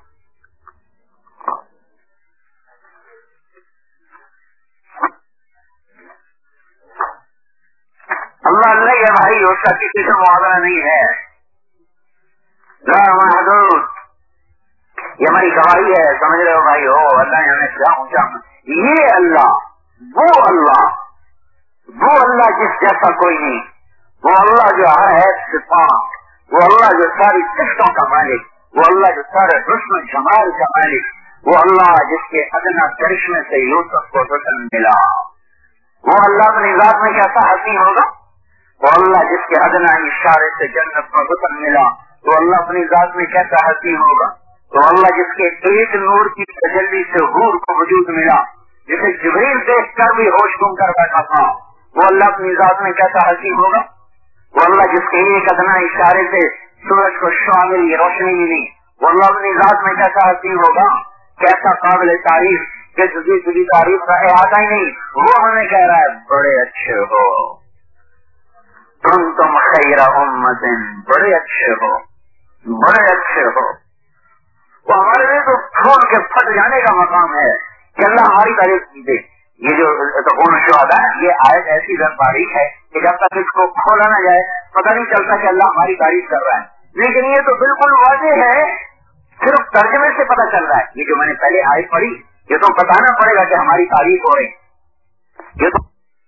अल्लाह अल्लाह है भाई, उसका किसी से मुआवजा नहीं है। महदूद, ये हमारी गवाही है, समझ रहे हो भाई? हो अल्लाह हमें क्या ऊंचा, ये अल्लाह, वो अल्लाह, वो अल्लाह जिस जैसा कोई नहीं, वो अल्लाह जो है सिफात, वो अल्लाह जो सारी सिफ्तों का मालिक, वो अल्लाह जो सारे हुस्न जमाल का मालिक, वो अल्लाह जिसके अदना करिश्मे से यूसुफ को हुस्न मिला। वो अल्लाह अपनी जात में कैसा हसीन होगा? वो अल्लाह जिसके अदना इशारे से जन्नत को हुस्न मिला, तो अल्लाह अपनी जात में कैसा हसीन होगा? तो अल्लाह जिसके एक नूर की तजल्ली से हूर को वजूद मिला, जिसे जिब्रील देख कर भी होश गुम कर बैठा था, वो अल्लाह अपनी जात में कैसा हसीन होगा? वो अल्लाह जिसके एक अदना इशारे से सूरज को शुआ मिली, रोशनी मिली, वो अल्लाह अपनी जात में कैसा हसीन होगा? कैसा काबिल तारीफ, कि जुदी जुदी तारीफ का आता ही नहीं। वो हमें कह रहा है बड़े अच्छे हो तुम, तुम खैरा उम्मतिन, बड़े अच्छे हो, बड़े अच्छे हो। वो हमारे लिए तो खोल के फट जाने का मकाम है कि अल्लाह हमारी तारीफ कीजिए। ये जो तकून शुहदा है, ये आयत ऐसी बारीक है कि जब तक इसको खोला ना जाए पता नहीं चलता कि अल्लाह हमारी तारीफ कर रहा है। लेकिन ये तो बिल्कुल वाज़ेह है, सिर्फ तर्जमे से पता चल रहा है। ये जो मैंने पहले आयत पढ़ी, ये तो बताना पड़ेगा कि हमारी तारीफ हो रही। ये तो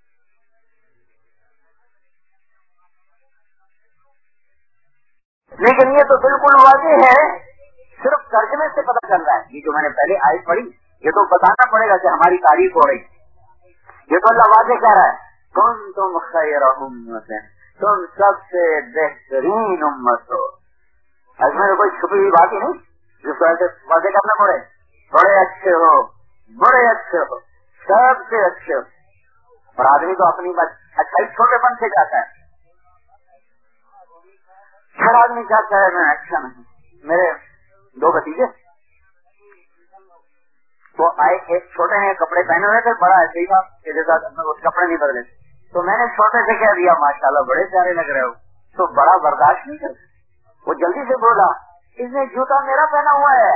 लेकिन ये तो बिल्कुल वाज़ेह है, सिर्फ तर्जमे से पता चल रहा है। ये जो मैंने पहले आयत पढ़ी, ये तो बताना पड़ेगा कि हमारी तारीफ हो रही। ये तो अल्लाह वाज़ेह कह रहा है, तुम तुम खैर उम्मत, तुम सबसे बेहतरीन उम्मत हो। इसमें कोई छुपी हुई बात ही नहीं जिसको ऐसे वाज़ेह करना पड़े। बड़े अच्छे हो, बड़े अच्छे हो, सबसे अच्छे हो। اور آدمی تو اپنی بات اچھا چھوٹے پن سے چاہتا ہے. ہر آدمی چاہتا ہے میں اچھا نہیں. میرے دو بھتیجے تو آئے, ایک چھوٹے نے کپڑے پہنے ہوئے تھے, بڑا ایسے ہی تھا کپڑے نہیں بدلے. تو میں نے چھوٹے سے کہہ دیا ماشاءاللہ بڑے پیارے لگ رہے ہو. تو بڑا برداشت نہیں کرتا, وہ جلدی سے بولا اس نے جوتا میرا پہنا ہوا ہے,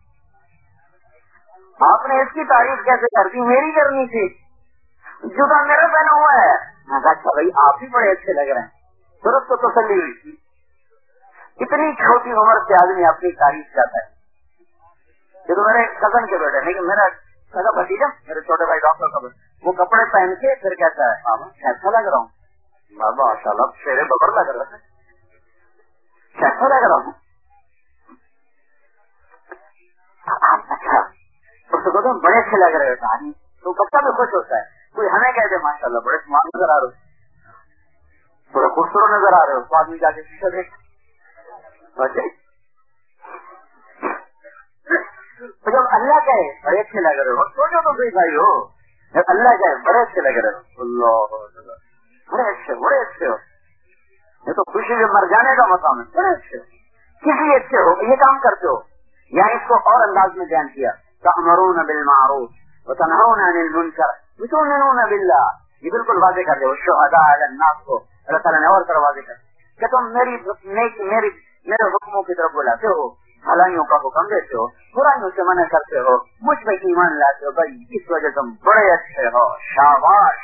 آپ نے اس کی تعریف کیسے کر دی, میری کرنی تھی, جوتا میرا پہنا ہوا ہے. میں کہا اچھا بھائی آپ ہی بڑے اچھے لگ رہے ہیں. درست تو تسلی ہوئی تھی. اتنی چھوٹی عمر سے آدمی اپنی تعریف کرتا ہے. یہ تو میرے کزن کے بیٹے, لیکن میرا سگا بھتیجا میرے چھوٹے بھائی ڈاکٹر کا, وہ کپڑے پہن کے پھر کہتا ہے بابا کیسا لگ رہا ہوں, بابا ماشاء اللہ شیرے ببر لگ رہا ہے, کیسا لگ رہا ہوں. اچھا تو کہتے ہیں بڑے اچھے لگ رہے ہیں, تو بچہ بھی خوش ہوتا ہے. کوئی ہمیں کہتے ہیں ماشاء اللہ بڑے سمارٹ نظر آ رہے ہو, بڑے خوبصورت نظر آ رہے ہو, تو آدمی جا کے شیشہ دیکھ. جب اللہ کہے بڑے اچھے لگ رہے ہو, سوچو تو صحیح بھائی ہو, جب اللہ کہے بڑے اچھے لگ رہے ہو, اللہ بڑے اچھے بڑے اچھے ہو, یہ تو خوشی سے مر جانے کا مقام ہے. بڑے اچھے ہو, کسی اچھے ہو, یہ کام کرتے ہو. یہاں اس کو اور انداز میں بیان کیا, تأمرون بالمعروف وتنہون عن المنکر وتؤمنون باللہ. یہ بالکل واضح کر دے شہداء علی الناس کو اللہ تعالیٰ نے اور طرح واضح کر کہ تم میری میری میرے حکموں کی طرف بلاتے ہو, بھلائیوں کا حکم دیتے ہو, برائیوں سے منع کرتے ہو, مجھ پہ ایمان لاتے ہو. بھائی اس وجہ تم بڑے اچھے ہو, شاباش.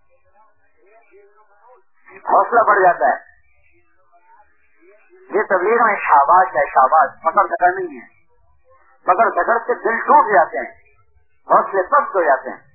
حوصلہ بڑھ جاتا ہے. یہ تبلیغ میں شاباش ہے, شاباش پکڑ پکڑ نہیں ہے. پکڑ پکڑ سے دل ٹوٹ جاتے ہیں, حوصلے پست ہو جاتے ہیں.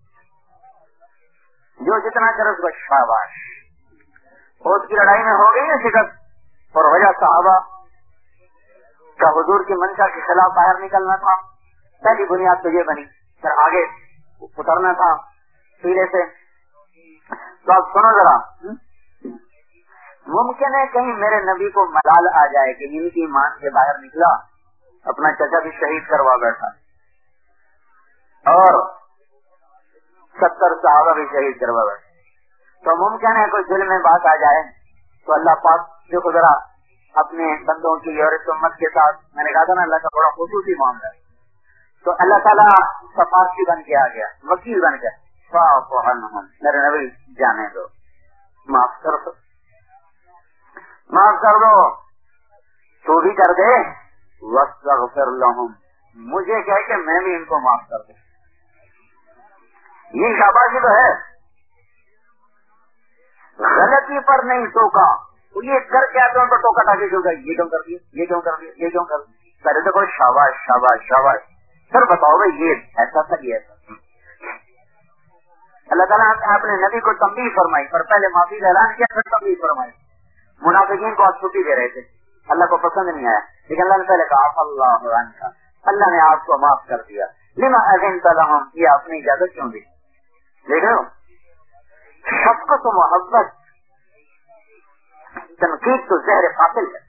جو جتنا کرے اس کو شاباش. عہد کی لڑائی میں ہو گئی نا شکست, اور وجہ صحابہ کا حضور کی منشا کے خلاف باہر نکلنا تھا. پہلی بنیاد تو یہ بنی, پھر آگے اترنا تھا سیرے سے. تو آپ سنو ذرا, ممکن ہے کہیں میرے نبی کو ملال آ جائے کہ ان کی مان سے باہر نکلا, اپنا چچا بھی شہید کروا بیٹھا, اور ستر صحابہ بھی شہید کروا بیٹھا. تو ممکن ہے کوئی دل میں بات آ جائے, تو اللہ پاک جو ذرا اپنے بندوں کی اور اس امت کے ساتھ, میں نے کہا تھا نا اللہ کا بڑا خصوصی معاملہ ہے, تو اللہ تعالیٰ سفارشی بن کے آ گیا, وکیل بن گیا. میرے نبی جانے دو, معاف کر دو, معاف کر دو, تو بھی کر دے. واستغفر لہم, مجھے کہہ کہ میں بھی ان کو معاف کر دوں. یہ شاباشی تو ہے. غلطی پر نہیں ٹوکا, یہ کر کے آتے ہیں تو ٹوکا ٹاکی کیوں گئی, یہ کیوں کر دیا, یہ کیوں کر دیا, یہ کیوں کر دیا. پہلے تو کوئی شاباش شاباش شاباش, پھر بتاؤ بھائی یہ ایسا تھا, یہ ایسا. اللہ تعالیٰ نے اپنے نبی کو تنبیہ فرمائی, پر پہلے معافی کا اعلان کیا, پھر تنبیہ فرمائی. منافقین کو آپ چھٹی دے رہے تھے, اللہ کو پسند نہیں آیا, لیکن اللہ نے پہلے کہا اللہ عنہ, اللہ نے آپ کو معاف کر دیا. لما اذنت لهم, یہ آپ نے اجازت کیوں دی. دیکھ رہے ہو, شفقت و محبت, تنقید تو زہر قاتل ہے.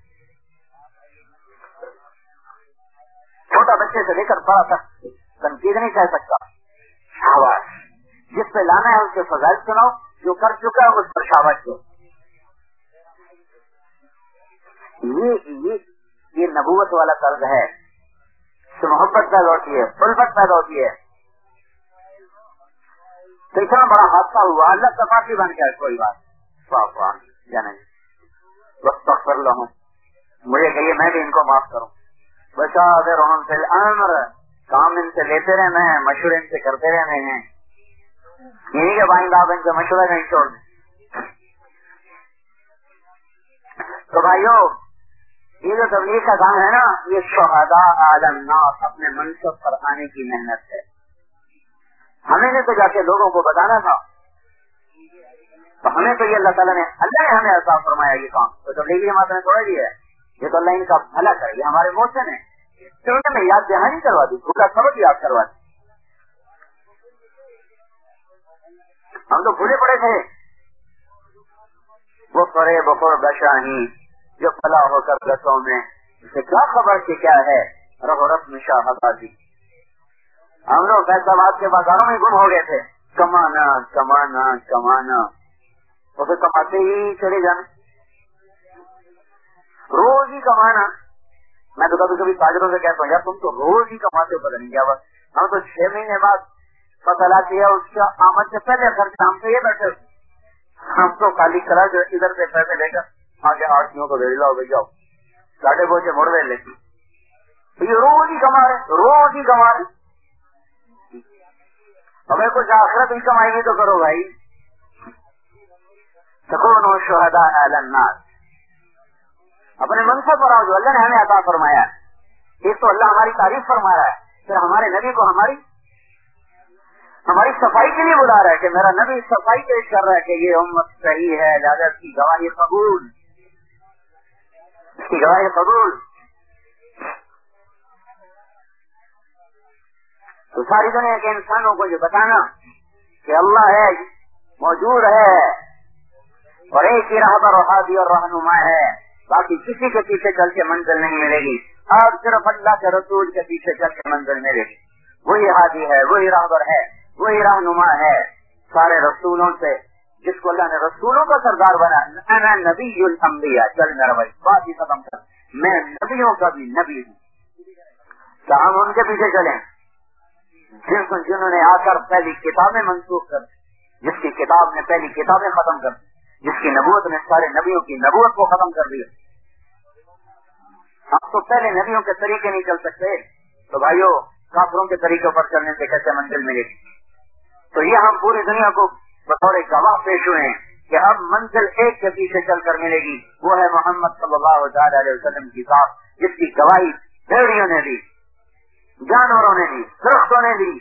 چھوٹا بچے سے لے کر بڑا تک تنقید نہیں کہہ سکتا. شاباش, جس پہ لانا ہے اس کے فضائل سناؤ, جو کر چکا ہے اس پر شاباش دو. یہ یہ یہ نبوت والا طرز ہے, تو محبت پیدا ہوتی ہے, الفت پیدا ہوتی ہے. تو اتنا بڑا حادثہ ہوا, اللہ سفارشی بن گیا, کوئی بات جانے وقت کر لو, مجھے کہیے میں بھی ان کو معاف کروں. بشاور فی الامر, کام ان سے لیتے رہنا ہے, مشورے ان سے کرتے رہنے ہیں, یہی کہ بائیں آپ ان سے مشورہ نہیں چھوڑ دیں. تو بھائیو, یہ جو تبلیغ کا کام ہے نا, یہ شہداء علی الناس, اپنے منصب پر آنے کی محنت ہے. ہمیں نے تو جا کے لوگوں کو بتانا تھا, تو ہمیں تو یہ اللہ تعالیٰ نے اللہ نے ہمیں ایسا فرمایا یہ کام, تو تبلیغی جماعت نے چھوڑ دیا ہے. یہ تو اللہ ان کا بھلا کرے, یہ ہمارے موشن ہے. تو انہوں نے یاد دہانی کروا دی, بھولا سبق یاد کروا دی. ہم تو بھولے پڑے تھے. وہ کرے بخور بشاہی, جو پلا ہو کر رسوں میں, اسے کیا خبر کہ کیا ہے رب و رسم شاہ بازی. ہم لوگ فیصلہ باد کے بازاروں میں گم ہو گئے تھے, کمانا کمانا کمانا، تو پھر کماتے ہی چلے جانا، روز ہی کمانا۔ میں تو کبھی کبھی تاجروں سے کہتا ہوں یار تم تو روز ہی کماتے ہو، پتہ نہیں کیا بس، ہم تو چھ مہینے بعد پتہ لاتی ہے اس کا آمد سے پہلے خرچ ہم سے یہ بیٹھے، ہم تو خالی کرا جو ادھر سے پیسے لے کر آگے آٹھوں کو بھیج لاؤ بھائی جاؤ، ساڑھے بوجھے مڑ رہے، لیکن یہ روز ہی کما رہے روز ہی کما رہے۔ ہمیں کچھ آخرت بھی کمائی بھی تو کرو بھائی۔ تکونوا شہداء علی الناس، اپنے منصب پر آؤ جو اللہ نے ہمیں عطا فرمایا۔ ایک تو اللہ ہماری تعریف فرما رہا ہے، پھر ہمارے نبی کو ہماری ہماری صفائی کے لیے بلا رہا ہے کہ میرا نبی صفائی پیش کر رہا ہے کہ یہ امت صحیح ہے، لہذا اس کی گواہی قبول، اس کی گواہی قبول۔ تو ساری دنیا کے انسانوں کو جو بتانا کہ اللہ ہے، موجود ہے، اور ایک ہی راہبر اور ہادی اور رہنما ہے، باقی کسی کے پیچھے چل کے منزل نہیں ملے گی، اب صرف اللہ کے رسول کے پیچھے چل کے منزل ملے گی۔ وہی ہادی ہے، وہی راہبر ہے، وہی رہنما ہے سارے رسولوں سے، جس کو اللہ نے رسولوں کا سردار بنا۔ انا نبی الانبیاء، چل میرا بھائی بات ہی ختم کر، میں نبیوں کا بھی نبی ہوں، کیا ہم ان کے پیچھے چلیں جن جنہوں نے آ کر پہلی کتابیں منسوخ کر، جس کی کتاب نے پہلی کتابیں ختم کر، جس کی نبوت نے سارے نبیوں کی نبوت کو ختم کر دیا۔ ہم تو پہلے نبیوں کے طریقے نہیں چل سکتے، تو بھائیوں کافروں کے طریقوں پر چلنے سے کیسے منزل ملے گی؟ تو یہ ہم پوری دنیا کو بطور گواہ پیش ہوئے ہیں کہ اب منزل ایک کے پیچھے چل کر ملے گی، وہ ہے محمد صلی اللہ تعالی علیہ وسلم کی ذات، جس کی گواہی بھیڑیوں نے دی، جانوروں نے دی، درختوں نے دی۔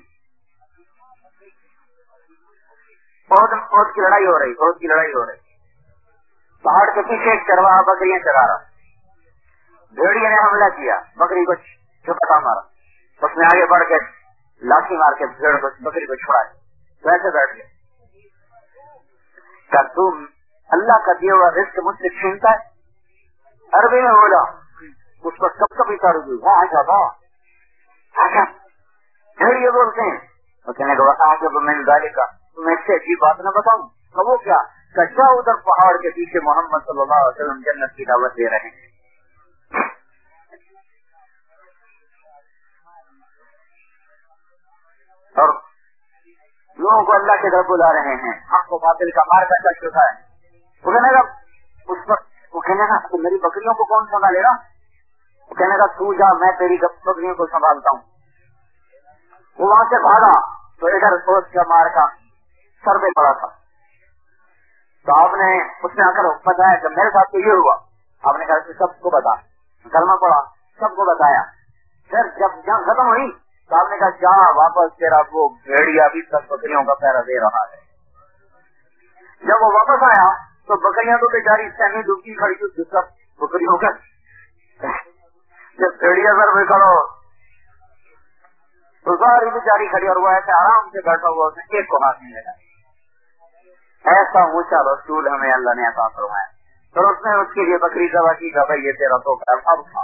عہد کی لڑائی ہو رہی عہد کی لڑائی ہو رہی پہاڑ کے پیچھے ایک چرواہا بکریاں چرا رہا، بھیڑیے نے حملہ کیا، بکری کو چھپٹا مارا، اس نے آگے بڑھ کے لاٹھی مار کے بھیڑ کو بکری کو چھوڑا، ویسے بیٹھ گیا۔ کیا تم اللہ کا دیا ہوا رزق مجھ سے چھینتا ہے؟ عربی میں بولا، اس پر کب کب اتار ہوئی، وہاں آ جاتا آجا، بھیڑیے بولتے ہیں، وہ کہنے کو آگے میں ڈالے کا تم ایسے عجیب بات نہ بتاؤں، کہ وہ کیا کچا ادھر پہاڑ کے پیچھے محمد صلی اللہ علیہ وسلم جنت کی دعوت دے رہے ہیں۔ اور لوگوں کو اللہ کے طرف بلا رہے ہیں، حق و باطل کا مارکا چل چکا ہے۔ وہ کہنے گا اس پر وہ کہنے گا تو میری بکریوں کو کون سنبھالے گا؟ وہ کہنے گا تو جا، میں تیری بکریوں کو سنبھالتا ہوں۔ وہ وہاں سے بھاگا تو ادھر سوچ کا مارکا سر پہ پڑا تھا، تو آپ نے اس نے آ کر بتایا کہ میرے ساتھ تو یہ ہوا، آپ نے کہا سب کو بتا، کلمہ پڑا، سب کو بتایا۔ پھر جب جنگ ختم ہوئی تو آپ نے کہا جا واپس، تیرا وہ بھیڑیا ابھی تک بکریوں کا پہرا دے رہا ہے۔ جب وہ واپس آیا تو بکریاں تو بیچاری سہمی ڈبکی کھڑی تھی، سب بکریوں کا جب بھیڑیا سر پہ کھڑا تو ساری بیچاری کھڑی، اور وہ ایسے آرام سے بیٹھا ہوا، اس نے ایک کو ہاتھ نہیں لگا۔ ایسا اونچا رسول ہمیں اللہ نے عطا فرمایا، اور اس نے اس کے لیے بکری ذبح کی کہ بھائی یہ تیرا تو کر اب کھا۔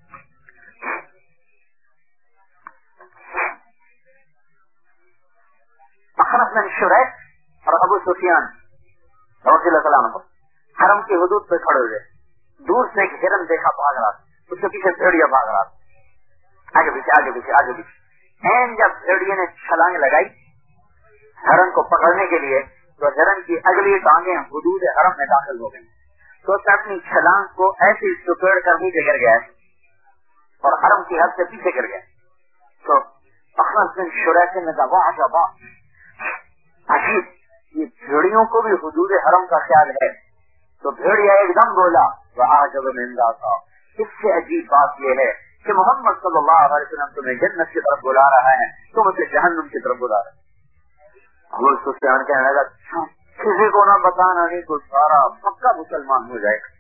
اخنس بن شریح اور ابو سفیان رضی اللہ تعالیٰ عنہ حرم کی حدود پہ کھڑے ہوئے، دور سے ایک ہرن دیکھا بھاگ رہا، اس کے پیچھے بھیڑیا بھاگ رہا، آگے پیچھے آگے پیچھے آگے پیچھے۔ این جب بھیڑیے نے چھلانگ لگائی ہرن کو پکڑنے کے لیے تو ہرن کی اگلی ٹانگیں حدود حرم میں داخل ہو گئی، تو اس نے اپنی چھلانگ کو ایسی سپیڑ کر نیچے گر گیا اور حرم کی حد سے پیچھے گر گیا۔ تو اخنس بن شریح نے کہا واہ کیا واہ، عجیب، یہ بھیڑیوں کو بھی حدود حرم کا خیال ہے۔ تو بھیڑیا ایک دم بولا وعجب من ذاک، اس سے عجیب بات یہ ہے کہ محمد صلی اللہ علیہ وسلم تمہیں جنت کی طرف بلا رہا ہے، تم اسے جہنم کی طرف بلا رہے۔ ابو سفیان کہنے لگا کسی کو نہ بتانا نہیں تو سارا پکا مسلمان ہو جائے گا۔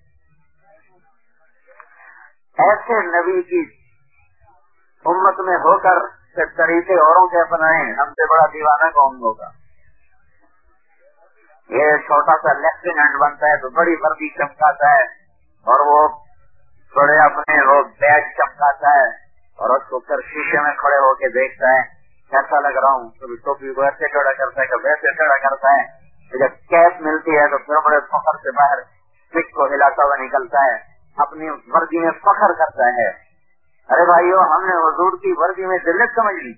ایسے نبی کی امت میں ہو کر طریقے اوروں کے اپنائیں، ہم سے بڑا دیوانہ کون ہوگا؟ یہ چھوٹا سا لیفٹیننٹ بنتا ہے تو بڑی وردی چمکاتا ہے، اور وہ بڑے اپنے وہ بیج چمکاتا ہے، اور اس کو پھر شیشے میں کھڑے ہو کے دیکھتا ہے कैसा लग रहा हूँ, कभी टोपी को ऐसे टेढ़ा करता है, कभी ऐसे टेढ़ा करता है, तो जब कैप मिलती है तो फिर बड़े फखर से बाहर पिक को हिलाता हुआ निकलता है, अपनी वर्दी में फखर करता है। अरे भाइयों, हमने हुजूर की वर्दी में जिल्लत समझ ली।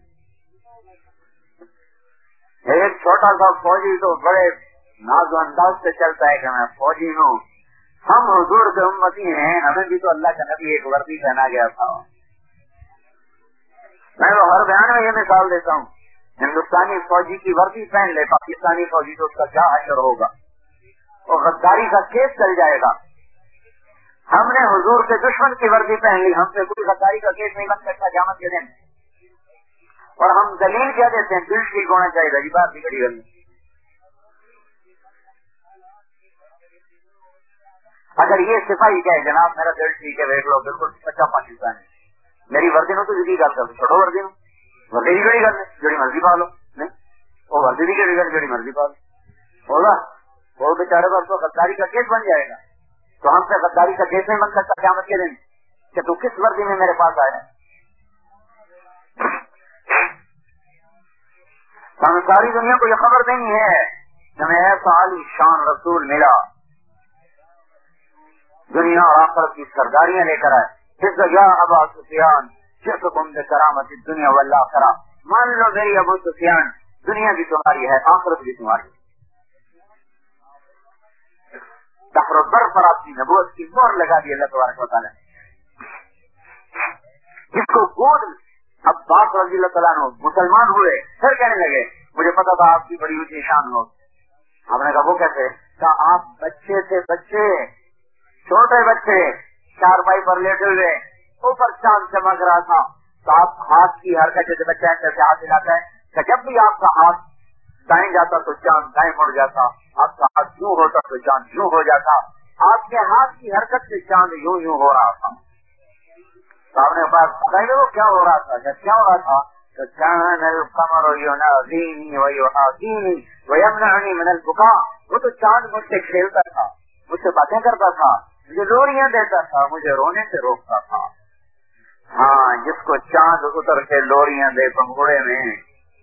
एक छोटा सा फौजी तो बड़े नाजो अंदाज से चलता है कि मैं फौजी हूँ, हम हुजूर के उम्मती हैं, हमें भी तो अल्लाह का नबी एक वर्दी पहना गया था। मैं तो हर बयान में ये मिसाल देता हूँ, हिंदुस्तानी फौजी की वर्दी पहन ले पाकिस्तानी फौजी तो उसका क्या असर होगा, और गद्दारी का केस चल जाएगा। हमने हुजूर के दुश्मन की वर्दी पहन ली, हमसे कोई गद्दारी का केस नहीं बन सकता क़यामत के दिन। और हम दलील क्या देते हैं, दिल ठीक होना चाहिए, रही बात भी करी गई। अगर ये सिपाही कहे जनाब मेरा दिल ठीक है, देख लो बिल्कुल सच्चा पाकिस्तानी, मेरी वर्दी नो तो जी गल कर छोड़ो, वर्दी नो वर्दी की कड़ी गल है, जोड़ी मर्जी पा लो, नहीं वो वर्दी की कड़ी गल जोड़ी मर्जी पा लो होगा, वो बेचारे पर तो गद्दारी का केस बन जाएगा। तो हमसे गद्दारी का केस नहीं बन सकता क़यामत के दिन कि तू किस वर्दी में मेरे पास आया। हमें सारी दुनिया को यह खबर नहीं है कि हमें ऐसा आली शान रसूल मिला, दुनिया और आखिरत की सरदारियां लेकर आए। इस जगह अबू सुफियान शिरकुम करामत दुनिया वल्ला करा, मान लो मेरी अबू सुफियान दुनिया भी तुम्हारी है, आखिरत भी तुम्हारी। तहरबर पर आपकी नबूवत की मोहर लगा दी अल्लाह तबारक व तआला ने। जिसको गोद अब्बास रज़ी अल्लाह तआला अन्हु मुसलमान हुए, फिर कहने लगे मुझे पता था आपकी बड़ी ऊंची शान हो। आपने कहा वो कैसे? कहा आप बच्चे थे, बच्चे छोटे बच्चे चारपाई पर लेटे हुए, ऊपर चांद चमक रहा था, तो आप हाथ की हरकत से बच्चा कैसे हाथ हिलाता है, कि जब भी आपका हाथ दाएं जाता तो चांद दाएं मुड़ जाता, आपका हाथ यूं होता तो चांद यूं हो जाता, आपके हाथ की हरकत से चांद यूं यूं हो रहा था। तो आपने पास बताइए वो क्या हो रहा था? जब क्या हो रहा था तो चांद कमर युनादीनी व युहादीनी व यमनअनी मिनल बुका, वो तो चांद मुझसे खेलता था, मुझसे बातें करता था, मुझे लोरियां देता था, मुझे रोने से रोकता था। हाँ, जिसको चांद उतर के लोरियां दे पंगुड़े में,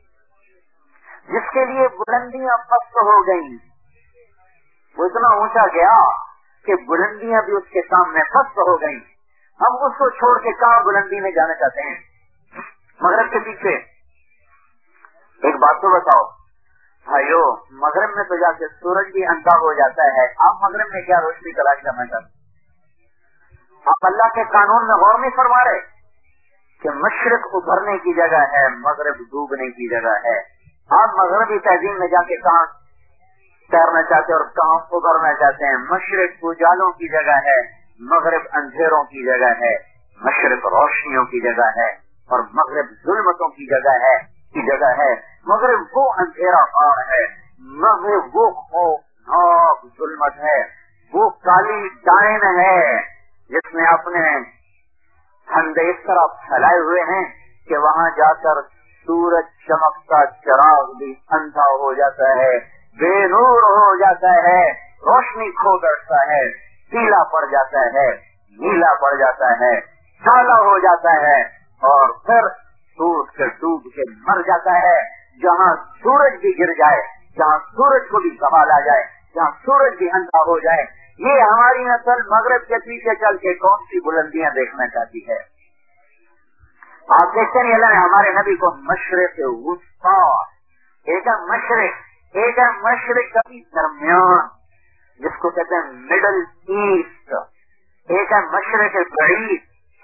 जिसके लिए बुलंदियां पस्त हो गई, वो इतना ऊंचा गया कि बुलंदियां भी उसके सामने पस्त हो गई। हम उसको छोड़ के कहाँ बुलंदी में जाना चाहते हैं? मगरब के पीछे एक बात तो बताओ भाइयों, मगरब में तो जाके सूरज भी अंधा हो जाता है, आप मगरब में क्या रोशनी तलाश करना चाहते? आप अल्लाह के कानून में गौर नहीं फरमा रहे कि मशरिक उभरने की जगह है, मगरब डूबने की जगह है। आप मगरबी तहजीब में जाके कहाँ तैरना चाहते हैं और कहाँ उभरना चाहते हैं? मशरिक उजालों की जगह है, मगरब अंधेरों की जगह है, मशरिक रोशनियों की जगह है और मगरब जुल्मतों की जगह है की जगह है। मगरब वो अंधेरा पार है, मगरब वो खौफनाक जुल्मत है, वो काली डायन है जिसने अपने फंदे इस तरह फैलाए हुए हैं कि वहां जाकर सूरज चमकता चिराग भी अंधा हो जाता है, बेनूर हो जाता है, रोशनी खो बैठता है, पीला पड़ जाता है, नीला पड़ जाता है, काला हो जाता है और फिर सूरज के डूब के मर जाता है। जहाँ सूरज भी गिर जाए, जहाँ सूरज को भी कमाल आ जाए, जहाँ सूरज भी अंधा हो जाए, ये हमारी नस्ल मगरब के पीछे चल के कौन सी बुलंदियां देखना चाहती है? आप देखते नहीं, अल्लाह ने हमारे नबी को मशरिक वुस्ता, एक है मशरिक, एक है मशरिक कभी दरमियान जिसको कहते हैं मिडल ईस्ट, एक है मशरिक बईद।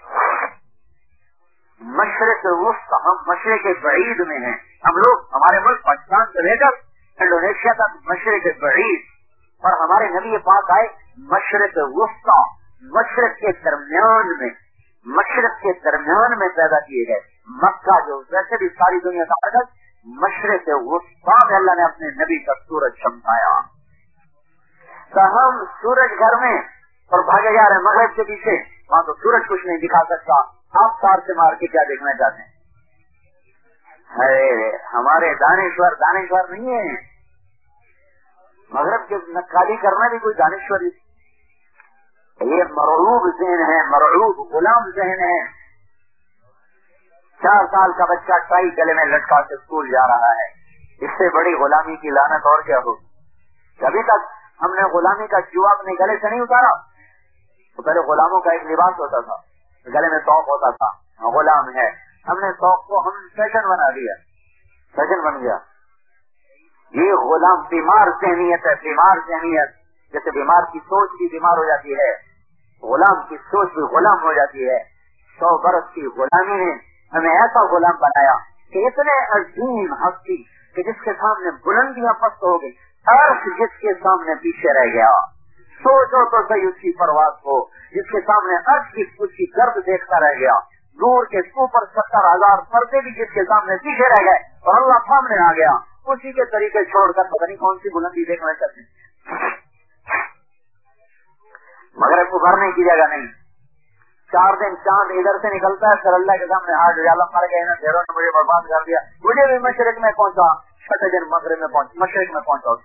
मशरिक वुस्ता, हम मशरिक बईद में हैं। हम लोग, हमारे मुल्क पाकिस्तान से लेकर इंडोनेशिया तक मशरिक बईद, और हमारे नबी पाक आए मशरिक वुस्ता, मशरिक के दरमियान में, मशरिक के दरमियान में पैदा किए गए। मक्का जो वैसे भी सारी दुनिया का मरकज, मशरिक वुस्ता में अल्लाह ने अपने नबी का सूरज चमकाया। तो हम सूरज घर में और भागे जा रहे हैं मगरब के पीछे, वहां तो सूरज कुछ नहीं दिखा सकता। आप तार से मार के क्या देखना चाहते हैं? अरे हमारे दानेश्वर दानेश्वर नहीं है, मगरब के नक्काली करना भी कोई दानेश्वरी, ये मरऊब ज़हन है, मरऊब गुलाम ज़हन है। چار سال کا بچہ ٹائی گلے میں لٹکا کے اسکول جا رہا ہے. اس سے بڑی غلامی کی لعنت اور کیا ہو. ابھی تک ہم نے غلامی کا جوا اپنے گلے سے نہیں اتارا. تو پہلے غلاموں کا ایک لباس ہوتا تھا, گلے میں توق ہوتا تھا, غلام ہے. ہم نے توق کو ہم فیشن بنا دیا, فیشن بن گیا. یہ غلام بیمار ذہنیت ہے, بیمار ذہنیت. جیسے بیمار کی سوچ بھی بیمار ہو جاتی ہے, غلام کی سوچ بھی غلام ہو جاتی ہے. سو برس کی غلامی نے ہمیں ایسا غلام بنایا کہ اتنے عظیم ہستی کہ جس کے سامنے بلندیاں پست ہو گئی, عرش جس کے سامنے پیچھے رہ گیا. سوچو تو صحیح اس کی پرواز ہو جس کے سامنے عرش کی اس کی گرد دیکھتا رہ گیا. نور کے اوپر ستر ہزار پردے بھی جس کے سامنے پیچھے رہ گئے اور اللہ سامنے آ گیا. اسی کے طریقے چھوڑ کر پتہ نہیں کون سی بلندی دیکھنا چاہتے ہیں. مگر ابھرنے کی جگہ نہیں. چار دن چاند ادھر سے نکلتا ہے, پھر اللہ کے سامنے ہاتھ اللہ مر گئے نا, ڈھیروں نے مجھے برباد کر دیا. مجھے بھی مشرق میں پہنچا, چھٹے دن مغرب میں پہنچ مشرق میں پہنچا.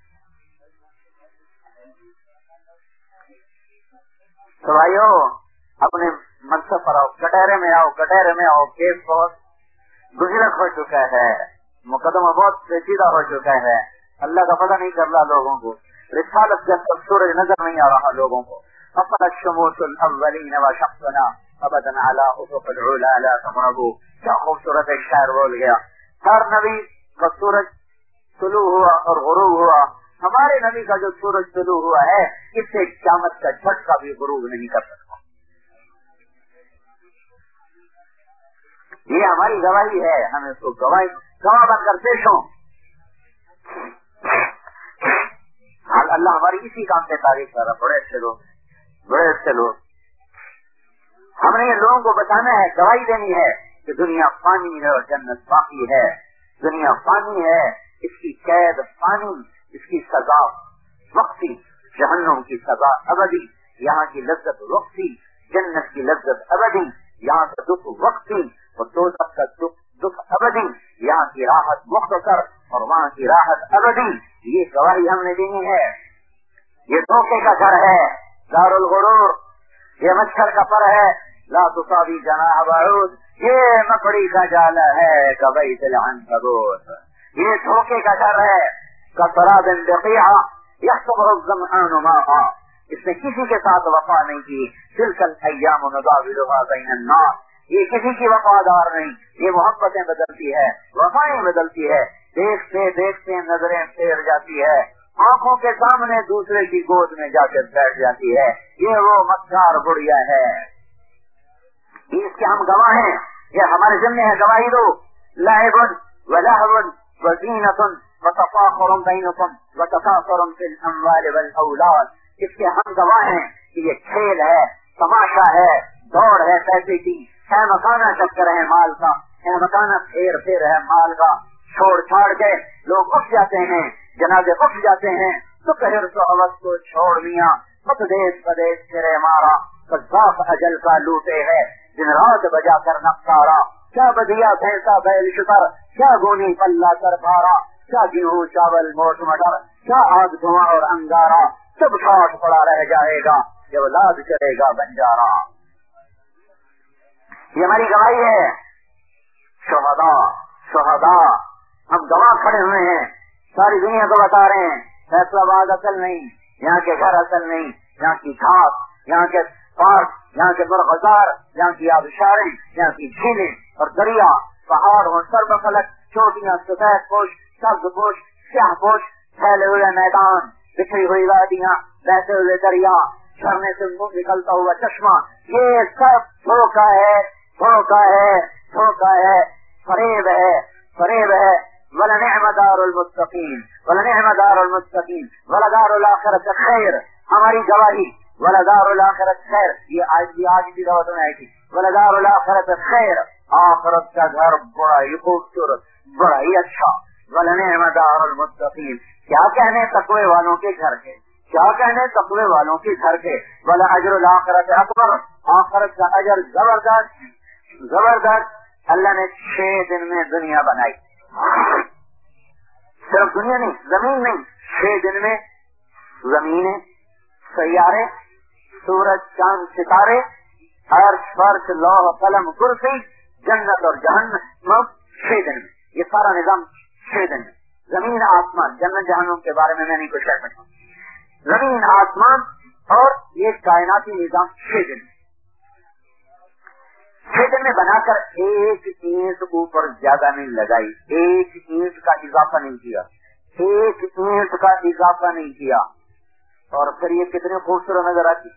تو بھائیو اپنے منصب پر آؤ, کٹہرے میں آؤ, کٹہرے میں آؤ. کیس بہت گزرت ہو چکا ہے, مقدمہ بہت پیچیدہ ہو چکا ہے. اللہ کا پتہ نہیں چل رہا لوگوں کو. رسالت جب تک سورج نظر نہیں آ رہا لوگوں کو. اپنا شموس الاولین و شخصنا ابدا علی افق العلا لا تمرضوا. کیا خوبصورت ایک شاعر بول گیا. ہر نبی کا سورج طلوع ہوا اور غروب ہوا, ہمارے نبی کا جو سورج طلوع ہوا ہے اس سے قیامت کا جھٹکا بھی غروب نہیں کر سکتا. یہ ہماری گواہی ہے, ہمیں اس کو گواہی گواہ بن کر پیش ہوں. اللہ ہماری اسی کام سے تعریف کر رہا. بڑے اچھے لوگ, بڑے اچھے لوگ. ہم نے لوگوں کو بتانا ہے, گواہی دینی ہے کہ دنیا فانی ہے اور جنت باقی ہے. دنیا فانی ہے, اس کی قید فانی, اس کی سزا وقتی, جہنم کی سزا ابدی. یہاں کی لذت وقتی, جنت کی لذت ابدی. یہاں کا دکھ وقتی اور دوزخ کا دکھ دکھ ابدی. یہاں کی راحت مختصر اور وہاں کی راحت ابدی. یہ گواہی ہم نے دینی ہے. یہ دھوکے کا گھر ہے, دار الغرور. یہ مچھر کا پر ہے, لا تصابی جناح بعود. یہ مکڑی کا جال ہے, کبیت العنکبوت. یہ دھوکے کا گھر ہے, کسراب بقیع یحسبه الظمآن ماء. اس نے کسی کے ساتھ وفا نہیں کی. تلک الایام نداولها بین الناس. یہ کسی کی وفادار نہیں. یہ محبتیں بدلتی ہے, وفائیں بدلتی ہے. دیکھتے دیکھتے نظریں پھیر جاتی ہے, آنکھوں کے سامنے دوسرے کی گود میں جا کر بیٹھ جاتی ہے. یہ وہ مکار بڑھیا ہے, اس کے ہم گواہ ہیں. یہ ہمارے ذمہ ہے, گواہی دو. لعب ولهو وزینۃ وتفاخر بینکم وتکاثر فی الاموال والاولاد. اس کے ہم گواہ ہیں کہ یہ کھیل ہے, تماشا ہے, دوڑ ہے پیسے کی, ہے مکانہ چکر ہے مال کا, ہے مکانہ پھیر پھیر ہے مال کا. چھوڑ چھاڑ کے لوگ اٹھ جاتے ہیں, جنازے اٹھ جاتے ہیں. تو کہر تو عوض کو چھوڑ میاں, مت دیش پردیش تیرے مارا. قذاف اجل کا لوٹے ہے, دن رات بجا کر نقصارا. کیا بدیا بھینسا بیل شکر, کیا گونی پلہ کر بھارا. کیا گیہوں چاول موٹ مٹر, کیا آگ دھواں اور انگارا. سب ٹھاٹ پڑا رہ جائے گا, جب لاد چلے گا بنجارا. یہ ہماری گواہی ہے. شہداء شہداء ہم گواہ کھڑے ہوئے ہیں, ساری دنیا کو بتا رہے ہیں. فیصلہ آباد اصل نہیں, یہاں کے گھر اصل نہیں, یہاں کی گھاس, یہاں کے پارک, یہاں کے برغزار, یہاں کی آبشاریں, یہاں کی جھیلیں اور دریا, پہاڑ ہوں سرب فلک, چوٹیاں, سفید پوش, سبز پوش, سیاہ پوش, پھیلے ہوئے میدان, بکھری ہوئی وادیاں, بہتے ہوئے دریا, جھرنے سے منہ نکلتا ہوا چشمہ. یہ سب دھوکا ہے, دھوکا ہے, دھوکا ہے, فریب ہے, فریب ہے. وَلَنِعْمَ دَارُ الْمُتَّقِينَ وَلَنِعْمَ دَارُ الْمُتَّقِينَ وَلَدَارُ الْآخِرَةِ خَيْرٌ. ہماری گواہی وَلَدَارُ الْآخِرَةِ خَيْرٌ. یہ آج بھی آج بھی دعوت میں آئی تھی. وَلَدَارُ الْآخِرَةِ خَيْرٌ, آخرت کا گھر بڑا ہی خوبصورت, بڑا ہی اچھا. وَلَنِعْمَ دَارُ الْمُتَّقِينَ. کیا کہنے تقوی والوں کے گھر کے, کیا کہنے تقوی والوں کے گھر کے. وَلَأَجْرُ الْآخِرَةِ أَكْبَرُ. آخرت کا اجر زبردست, زبردست. اللہ نے چھ دن میں دنیا بنائی, صرف دنیا نہیں, زمین نہیں. چھ دن میں زمینیں, سیارے, سورج, چاند, ستارے, عرش, فرش, لوح, قلم, کرسی, जन्नत और जहन्नम छह दिन में, ये सारा निजाम छह दिन में। जमीन आसमान, जन्नत जहन्नम के बारे में मैं नहीं कुछ कह सकता, जमीन आसमान और ये कायनाती निजाम छह दिन में, छह दिन में बनाकर एक ईंट ऊपर ज्यादा नहीं लगाई, एक ईंट का इजाफा नहीं किया, एक ईंट का इजाफा नहीं किया। और फिर ये कितने खूबसूरत नजर आती,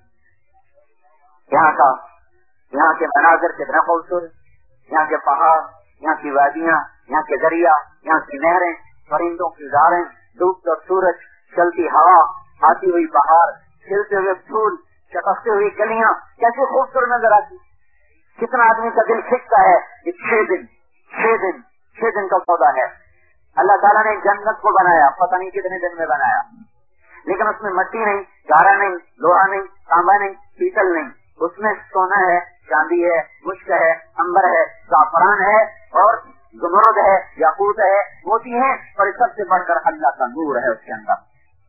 यहाँ का यहाँ के मनाजर कितना खूबसूरत, यहाँ के पहाड़, यहाँ की वादियाँ, यहाँ के दरिया, यहाँ की नहरें, परिंदों की गारें, डूबता सूरज, चलती हवा, आती हुई बहार, खिलते हुए फूल, चटकते हुई गलियां, कैसे खूबसूरत नजर आती। कितना आदमी का दिल खिंचता है कि छह दिन छह दिन छह दिन का सौदा है। अल्लाह ताला ने जन्नत को बनाया, पता नहीं कितने दिन में बनाया, लेकिन उसमें मिट्टी नहीं, गारा नहीं, लोहा नहीं, तांबा नहीं, पीतल नहीं, उसमें सोना है, चांदी है, मुश्क है, अंबर है, जाफरान है और ज़ुमरुद है, याकूत है, मोती है, और सबसे बढ़कर अल्लाह का नूर है उसके अंदर,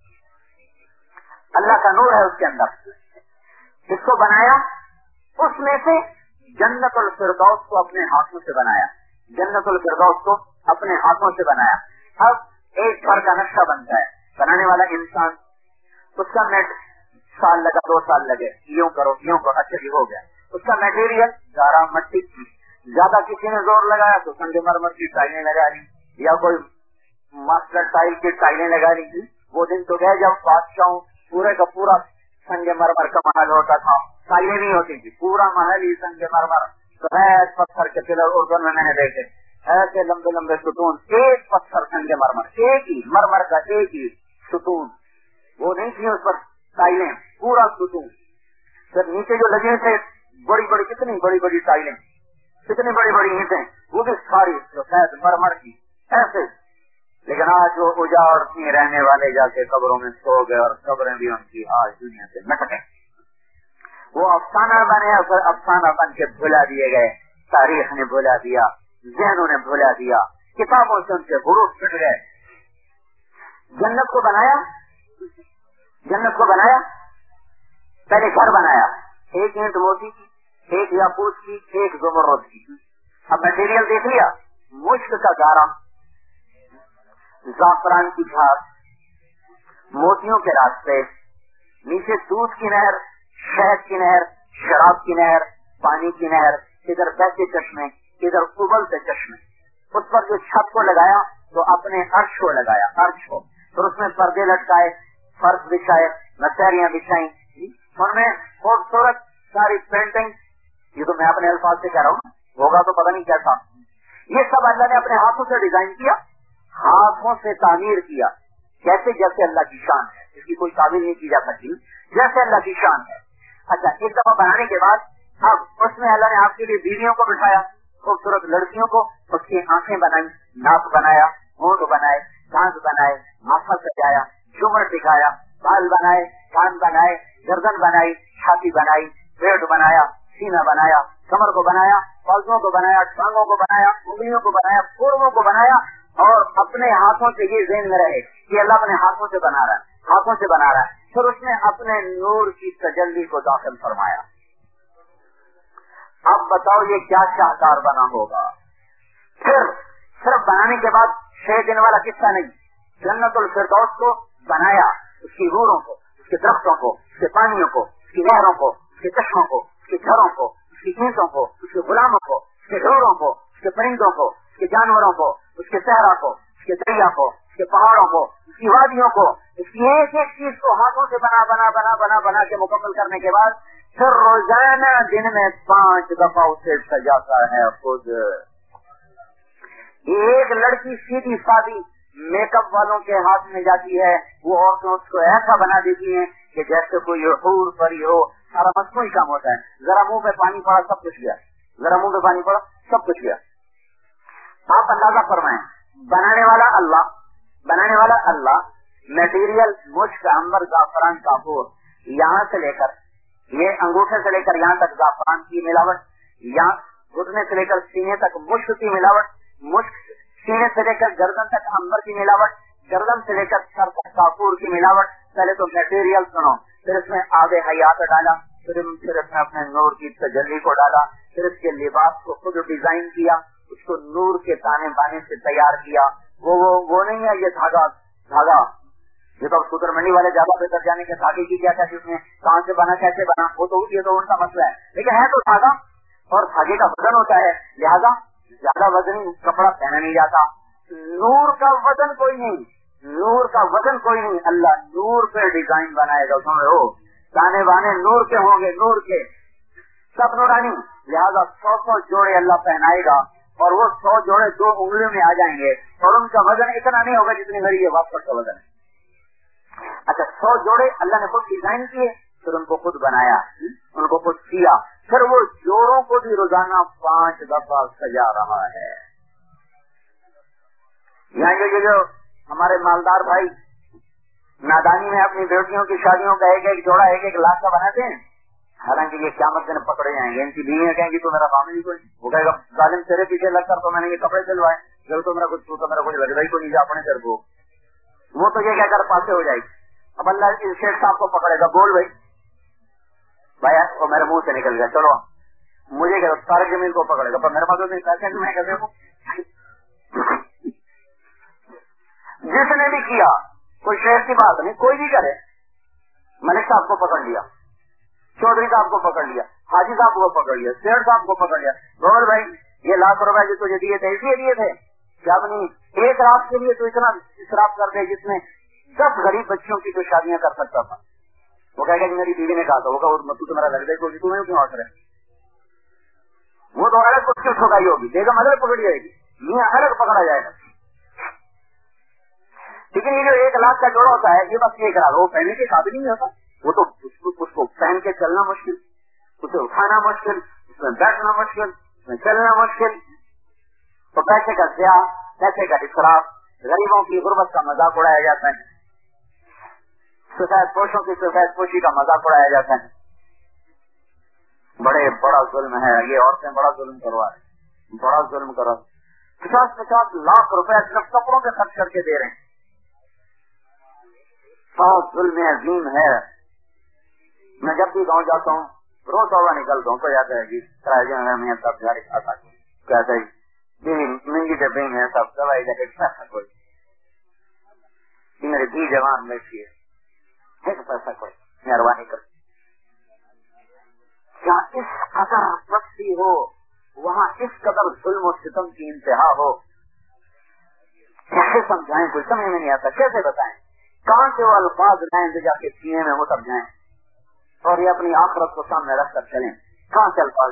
अल्लाह का नूर है उसके अंदर। इसको बनाया, उसमें से जन्नतुल फिरदौस को अपने हाथों से बनाया, जन्नतुल फिरदौस को अपने हाथों से बनाया। अब एक घर का नक्शा बनता है, बनाने वाला इंसान, उसका नेट साल लगा, दो साल लगे, यूं करो यूं करो, अच्छा हो गया। उसका मटेरियल गारा मट्टी, ज्यादा किसी ने जोर लगाया तो संगमरमर की टाइलें लगा ली या कोई मास्टर टाइल की टाइलें लगा ली थी। वो दिन तो गए जब बादशाहों पूरे का पूरा संगमरमर का महल होता था, टाइलें नहीं होती थी, पूरा महल ही संगमरमर, सफेद पत्थर के पिलर उर्दू में मैंने देखे, ऐसे लंबे लंबे सुतून, एक पत्थर संगमरमर, एक ही मरमर का एक ही सुतून, वो नहीं थी उस पर टाइलें, पूरा सुतून। फिर नीचे जो लगे थे बड़ी बड़ी, कितनी बड़ी बड़ी टाइलें, कितनी बड़ी बड़ी ईंटें, वो भी सारी सफेद मरमर की, ऐसे। लेकिन आज वो उजाड़ में रहने वाले जाके कब्रों में सो गए और कब्रें भी उनकी आज दुनिया से मिट गए। वो अफसाना बने और फिर अफसाना बन के भुला दिए गए, तारीख ने भुला दिया, ज़हनों ने भुला दिया, किताबों से उनके गुरूर फिट गए। जन्नत को बनाया, जन्नत को बनाया, पहले घर बनाया, एक ईंट मोती की, एक याकूत की, एक ज़ुमरुद की। अब मटेरियल देख लिया, मुश्क का गारा, जाफरान की घास, मोतियों के रास्ते, नीचे दूध की नहर, शहद की नहर, शराब की नहर, पानी की नहर, इधर बहते चश्मे, इधर उबलते चश्मे। उस पर जो छत को लगाया तो अपने अर्श को लगाया, अर्श को, फिर उसमें पर्दे लटकाए, फर्श बिछाए, नसेरियां बिछाई, उनमें खूबसूरत सारी पेंटिंग। ये तो मैं अपने अल्फाज से कह रहा हूँ, होगा तो पता नहीं क्या था। ये सब अल्लाह ने अपने हाथों से डिजाइन किया, हाथों से तामीर किया, जैसे जैसे अल्लाह की शान है, इसकी कोई तामीर नहीं की जा सकती, जैसे अल्लाह की शान है। अच्छा, एक दफा बनाने के बाद अब उसमें अल्लाह ने आपके लिए बीवियों को बिठाया, खूबसूरत लड़कियों को, उसकी आंखें बनाई, नाक बनाया, होंठ बनाए, दांत बनाए, माथा सजाया, झूमर दिखाया, बाल बनाए, कान बनाए, गर्दन बनाई, छाती बनाई, पेट बनाया, सीना बनाया, कमर को बनाया, बाजुओं को बनाया, टांगों को बनाया, उंगलियों को बनाया, पूर्वों को बनाया, और अपने हाथों से ये ज़हन में रहे कि अल्लाह अपने हाथों से बना रहा है, हाथों से बना रहा है। फिर उसने अपने नूर की तजल्ली को दाखिल फरमाया। अब बताओ ये क्या शाहकार बना होगा। फिर सिर्फ बनाने के बाद छह दिन वाला किस्सा नहीं, जन्नतुल फिरदौस को बनाया, उसकी रूरों को, उसके दरख्तों को, उसके पानियों को, उसकी नहरों को, उसके चश्मों को, उसके घरों को, उसकी ईंटों को, उसके गुलामों को, उसके ढोरों को, उसके परिंदों को, उसके जानवरों को, उसके सहरा को, उसके दरिया को, उसके पहाड़ों को, उसकी वादियों को, इसकी एक एक चीज को हाथों से बना बना बना बना बना के मुकम्मल करने के बाद फिर रोजाना दिन में पांच दफा उसे सजाता है खुद। एक लड़की सीधी सादी मेकअप वालों के हाथ में जाती है, वो औरतें उसको ऐसा बना देती हैं कि जैसे कोई हूर परी हो, सारा मसनूई काम होता है। जरा मुंह पे पानी पड़ा सब कुछ गया, जरा मुंह पे पानी पड़ा सब कुछ गया। आप अंदाजा फरमाएं, बनाने वाला अल्लाह, बनाने वाला अल्लाह, मटेरियल मुश्क, अंबर, जाफरान, काफूर, यहाँ से लेकर ये अंगूठे से लेकर यहाँ तक जाफरान की मिलावट, यहाँ घुटने से लेकर सीने तक मुश्क की मिलावट, मुश्क सीने से लेकर गर्दन तक अंबर की मिलावट, गर्दन से लेकर सर तक काफूर की मिलावट। पहले तो मटेरियल सुनो, फिर इसमें आबे हयात डाला, پھر پھر اس نے اپنے نور کی تجلی کو ڈالا, پھر اس کے لباس کو خود ڈیزائن کیا, اس کو نور کے تانے بانے سے تیار کیا. وہ وہ وہ نہیں ہے یہ دھاگا دھاگا یہ تو سوتر منڈی والے زیادہ بہتر جانے کے دھاگے کی کیا کیا اس میں کہاں سے بنا کیسے بنا, وہ تو یہ تو ان کا مسئلہ ہے, لیکن ہے تو دھاگا اور دھاگے کا وزن ہوتا ہے, لہذا زیادہ وزنی کپڑا پہنا نہیں جاتا. نور کا وزن کوئی نہیں, نور کا وزن کوئی نہیں, اللہ نور پہ ڈیزائن بنائے گا. سن رہے ہو, تانے بانے نور کے ہوں گے, نور کے سب نورانی, لہذا سو سو جوڑے اللہ پہنائے گا اور وہ سو جوڑے دو انگلیوں میں آ جائیں گے اور ان کا وزن اتنا نہیں ہوگا جتنی میری یہ واپس کا وزن ہے. اچھا سو جوڑے اللہ نے خود ڈیزائن کیے, پھر ان کو خود بنایا, ان کو خود کیا, پھر وہ جوڑوں کو بھی روزانہ پانچ دفعہ سجا رہا ہے. یہاں جو جو ہمارے مالدار بھائی نادانی میں اپنی بیٹیوں کی شادیوں کا ایک ایک جوڑا ایک ایک لاکھ کا بناتے ہیں, حالانکہ یہ قیامت دن پکڑے جائیں گے. ان کی بیویاں کہیں گی تو میرا کام ہی کوئی, وہ کہے گا ظالم تیرے پیچھے لگ کر تو میں نے یہ کپڑے سلوائے, جب تو میرا کچھ تو میرا کچھ لگتا ہی کو نہیں جا اپنے سر کو, وہ تو یہ کہہ کر پاسے ہو جائے گی. اب اللہ شیخ صاحب کو پکڑے گا, بول بھائی بھائی وہ میرے منہ سے نکل گیا, چلو مجھے کہ طارق جمیل کو پکڑے گا, پر میرے پاس پیسے میں کیسے ہوں. جس نے بھی کیا کوئی شہر کی بات نہیں, کوئی بھی کرے, ملک صاحب کو پکڑ لیا, چودھری صاحب کو پکڑ لیا, حاجی صاحب کو پکڑ لیا, سیٹ صاحب کو پکڑ لیا, بول بھائی یہ لاکھ روپے جو تجھے دیے تھے اس لیے دیے تھے کیا اپنی ایک رات کے لیے تو اتنا اسراف کر دے جس میں دس غریب بچیوں کی تو شادیاں کر سکتا تھا. وہ کہے گا کہ میری بیوی نے کہا تھا, وہ کہا تو میرا لگ جائے گی, تمہیں کیوں آسر ہے, وہ تو الگ کچھ کچھ ٹھکائی ہوگی, بیگم الگ پکڑی جائے گی, میاں الگ پکڑا جائے گا. لیکن یہ جو ایک لاکھ کا جوڑا ہوتا ہے یہ بس ایک لاکھ, وہ پہننے کے قابل نہیں ہوتا, وہ تو اس کو پہن کے چلنا مشکل, اسے اٹھانا مشکل, اس میں بیٹھنا مشکل, اس میں چلنا مشکل. تو پیسے کا ضیاع, پیسے کا اسراف, غریبوں کی غربت کا مذاق اڑایا جاتا ہے, سفید پوشوں کی سفید پوشی کا مذاق اڑایا جاتا ہے. بڑے بڑا ظلم ہے یہ, عورتیں بڑا ظلم کروا رہے, بڑا ظلم کروا, پچاس پچاس لاکھ روپے صرف کپڑوں پہ خرچ کر کے دے رہے ہیں. بہت ظلم عظیم ہے. میں جب بھی گاؤں جاتا ہوں روز ہوا نکلتا ہوں تو یاد ہے جی میں سب گاڑی کھاتا ہوں, کہتا ہے مہنگی ڈبے میں سب دوائی جا کے پیسہ کوئی میرے بھی جوان بیٹھی ہے پیسہ کوئی مہربانی کر. کیا اس قدر پستی ہو, وہاں اس قدر ظلم و ستم کی انتہا ہو, کیسے سمجھائیں, کوئی سمجھ میں نہیں آتا, کیسے بتائیں, کہاں سے وہ الفاظ لائیں جو جا کے سینے میں اتر جائیں اور یہ اپنی آخرت کو سامنے رکھ کر چلیں, کہاں سے الفاظ.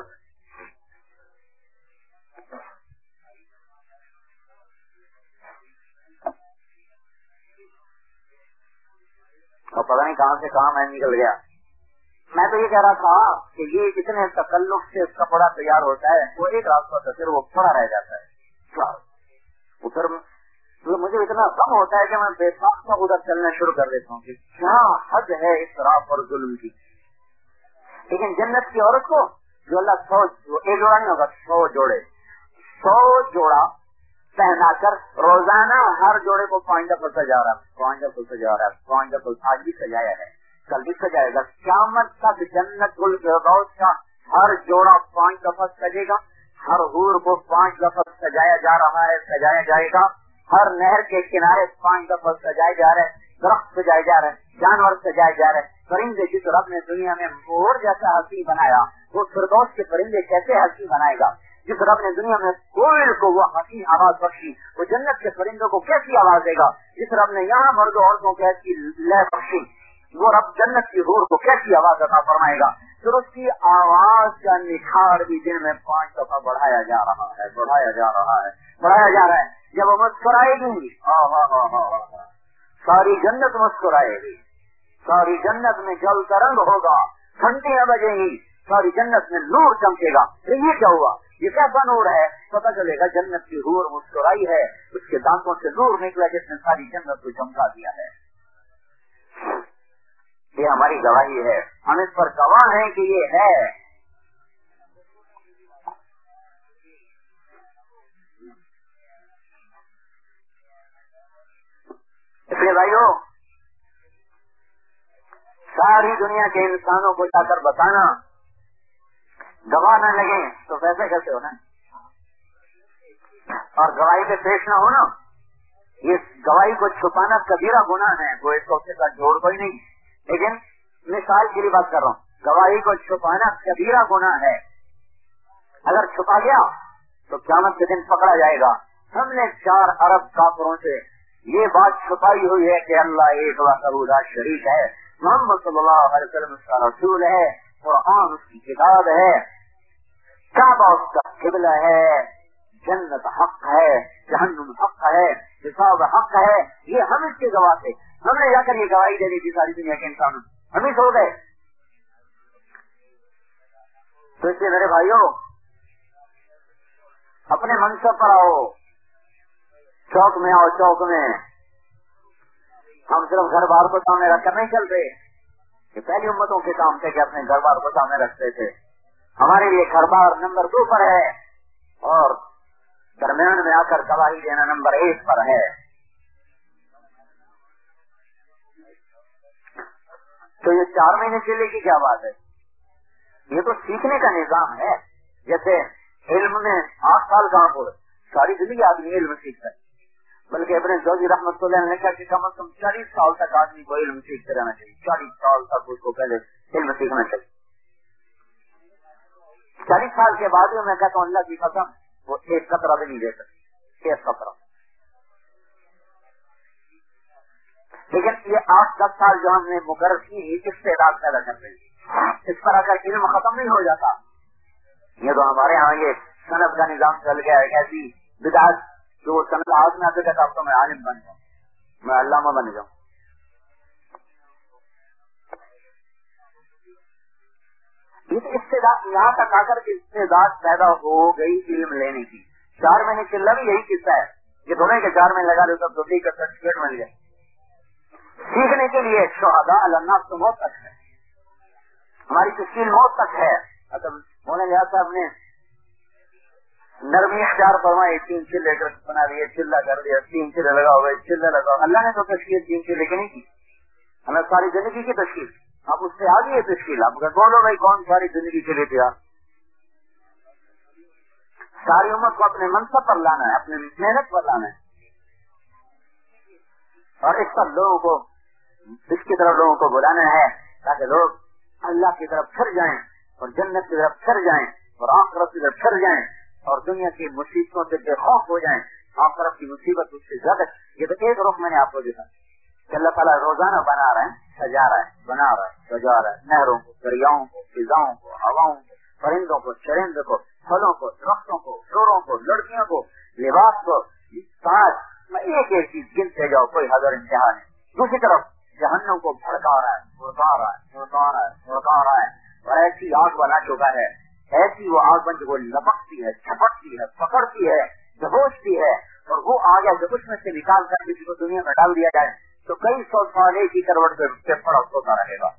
اور پتہ نہیں کہاں سے کہاں میں نکل گیا. میں تو یہ کہہ رہا تھا کہ یہ اتنے تکلف سے اس کپڑا تیار ہوتا ہے, وہ ایک راستہ تھا پھر وہ پڑا رہ جاتا ہے. پھر مجھے اتنا غم ہوتا ہے کہ میں بے ساختہ ادھر چلنا شروع کر دیتا ہوں کہ کیا حد ہے اسراف اور ظلم کی. لیکن جنت کی عورت کو جو اللہ سو ایک جوڑا نہیں ہوگا, سو جوڑے سو جوڑا پہنا کر روزانہ ہر جوڑے کو پانچ دفعہ سجا رہا ہے, پانچ دفعہ سجا رہا ہے, پانچ دفعہ آج بھی سجایا ہے, کل بھی سجائے گا. قیامت تک جنت الفردوس کا ہر جوڑا پانچ دفعہ سجے گا, ہر حور کو پانچ دفعہ سجایا جا رہا ہے, سجایا جائے گا. ہر نہر کے کنارے پانچ دفعہ سجائے جا رہے, درخت سجائے جا رہے, جانور سجائے جا رہے, پرندے جس رب نے دنیا میں مور جیسا حسین بنایا وہ فردوس کے پرندے کیسے حسین بنائے گا. جس رب نے دنیا میں کوئل کو وہ حسین آواز بخشی وہ جنت کے پرندوں کو کیسی آواز دے گا. جس رب نے یہاں مرد و عورتوں کو ایسی لے بخشی وہ رب جنت کی حور کو کیسی آواز عطا فرمائے گا. پھر اس کی آواز کا نکھار بھی دن میں پانچ دفعہ بڑھایا جا رہا ہے, بڑھایا جا رہا ہے, بڑھایا جا رہا ہے. جب وہ مسکرائے گی ساری جنت مسکرائے گی, ساری جنت میں جل ترنگ ہوگا, گھنٹیاں بجیں گی, ساری جنت میں نور چمکے گا. یہ کیا ہوا, یہ کیسا نور ہے, پتا چلے گا جنت کی حور مسکرائی ہے, اس کے دانتوں سے نور نکلا جس نے ساری جنت کو چمکا دیا ہے. یہ ہماری گواہی ہے, ہم اس پر گواہ ہیں کہ یہ ہے. اس لیے بھائیو ساری دنیا کے انسانوں کو جا کر بتانا، گواہ نہ لگے تو ویسے کیسے ہونا، اور گواہی پہ پیش نہ ہونا، یہ گواہی کو چھپانا کبیرہ گناہ ہے، وہ ایک دوسرے کا جوڑ کوئی نہیں، لیکن مثال کے لیے بات کر رہا ہوں، گواہی کو چھپانا کبیرہ گناہ ہے، اگر چھپا گیا تو قیامت کے دن پکڑا جائے گا۔ ہم نے چار ارب کافروں سے یہ بات چھپائی ہوئی ہے کہ اللہ ایک وحدہ لا شریک ہے، محمد صلی اللہ علیہ وسلم اس کا رسول ہے، قرآن اس کی کتاب ہے، کعبہ اس کا قبلہ ہے، جنت حق ہے، جہنم حق ہے، حساب حق ہے، یہ ہم اس کے گواہ تھے۔ ہم نے جا کر یہ گواہی دے دی تھی ساری دنیا کے انسانوں، ہم ہی سو گئے۔ تو اس لیے میرے بھائیوں اپنے منصب پر آؤ، چوک میں آؤ، چوک میں ہم صرف گھر بار کو سامنے رکھ کر نہیں چلتے، یہ پہلی امتوں کے کام تھے کہ اپنے گھر بار کو سامنے رکھتے تھے، ہمارے لیے گھر بار نمبر دو پر ہے اور درمیان میں آ کر گواہی دینا نمبر ایک پر ہے۔ تو یہ چار مہینے چلے کی کیا بات ہے، یہ تو سیکھنے کا نظام ہے۔ جیسے علم میں آٹھ سال کہاں کو ساری زندگی آدمی علم سیکھتا ہے، بلکہ ابن جوزی رحمۃ اللہ نے لکھا کہ کم از کم چالیس سال تک آدمی کو علم سیکھتے رہنا چاہیے، چالیس سال تک اس کو پہلے علم سیکھنا چاہیے۔ چالیس سال کے بعد میں کہتا ہوں اللہ کی قسم وہ ایک قطرہ بھی نہیں دے سکتے، ایک قطرہ۔ لیکن یہ آٹھ دس سال جو ہم نے مقرر کی استعداد پیدا کر رہی، اس پر اگر علم ختم نہیں ہو جاتا، یہ تو ہمارے ہاں یہ صنعت کا نظام چل گیا ہے، ایسی بدعت جو وہ صنعت آج میں آتے کہتا تو میں عالم بن جاؤں، میں علامہ بن جاؤں۔ یہ استعداد یہاں تک آ کر استعداد پیدا ہو گئی علم لینے کی۔ چار مہینے چل رہا بھی یہی قصہ ہے، یہ دونوں کے چار مہینے لگا دے تو دوسری کا سرٹیفکیٹ مل جائے۔ سیکھنے کے لیے شہداء الناس تو موت تک ہے، ہماری تشکیل موت تک ہے۔ مولانا صاحب نے نرمی اختیار فرمائی، تین چلے بنا دیے، چلا کر دیا، تین چلے لگاؤ گئے، چلے لگاؤ۔ اللہ نے تو تشکیل تین چلے کی نہیں کی، ہمیں ساری زندگی کی تشکیل، آپ اس سے آگے تشکیل، آپ بولو بھائی کون ساری زندگی کے لیے تیار؟ ساری امت کو اپنے منصب پر لانا ہے، اپنے محنت پر لانا ہے، اور اس پر لوگوں کو اس کی طرف لوگوں کو بلانا ہے تاکہ لوگ اللہ کی طرف پھر جائیں اور جنت کی طرف پھر جائیں اور آخرت کی طرف پھر جائیں اور دنیا کی مصیبتوں سے بے خوف ہو جائیں، آخرت کی مصیبت اس سے زیادہ۔ یہ تو ایک رخ میں نے آپ کو دیکھا کہ اللہ تعالیٰ روزانہ بنا رہے ہیں، سجا رہا ہے، بنا رہا ہے، سجا رہا ہے، نہروں کو، دریاؤں کو، فضاؤں کو، ہواؤں کو، پرندوں کو، چرند کو، پھلوں کو، درختوں کو، ڈوروں کو، لڑکیوں کو، لباس کو، تاج، میں ایک ایک چیز گنتے جاؤ، کوئی حضر انتہا نہیں۔ دوسری طرف جہنم کو بھڑکا رہا ہے، بھڑکا رہا ہے، بھڑکا رہا ہے، بھڑکا رہا ہے، اور ایسی آگ بنا چکا ہے، ایسی وہ آگ بن جو لپکتی ہے، چھپکتی ہے، پکڑتی ہے، دبوچتی ہے، اور وہ آگ جب اس میں سے نکال کر کسی کو دنیا میں ڈال دیا جائے تو کئی سو سال ایک ہی کروٹ پہ پڑا ہوتا رہے گا۔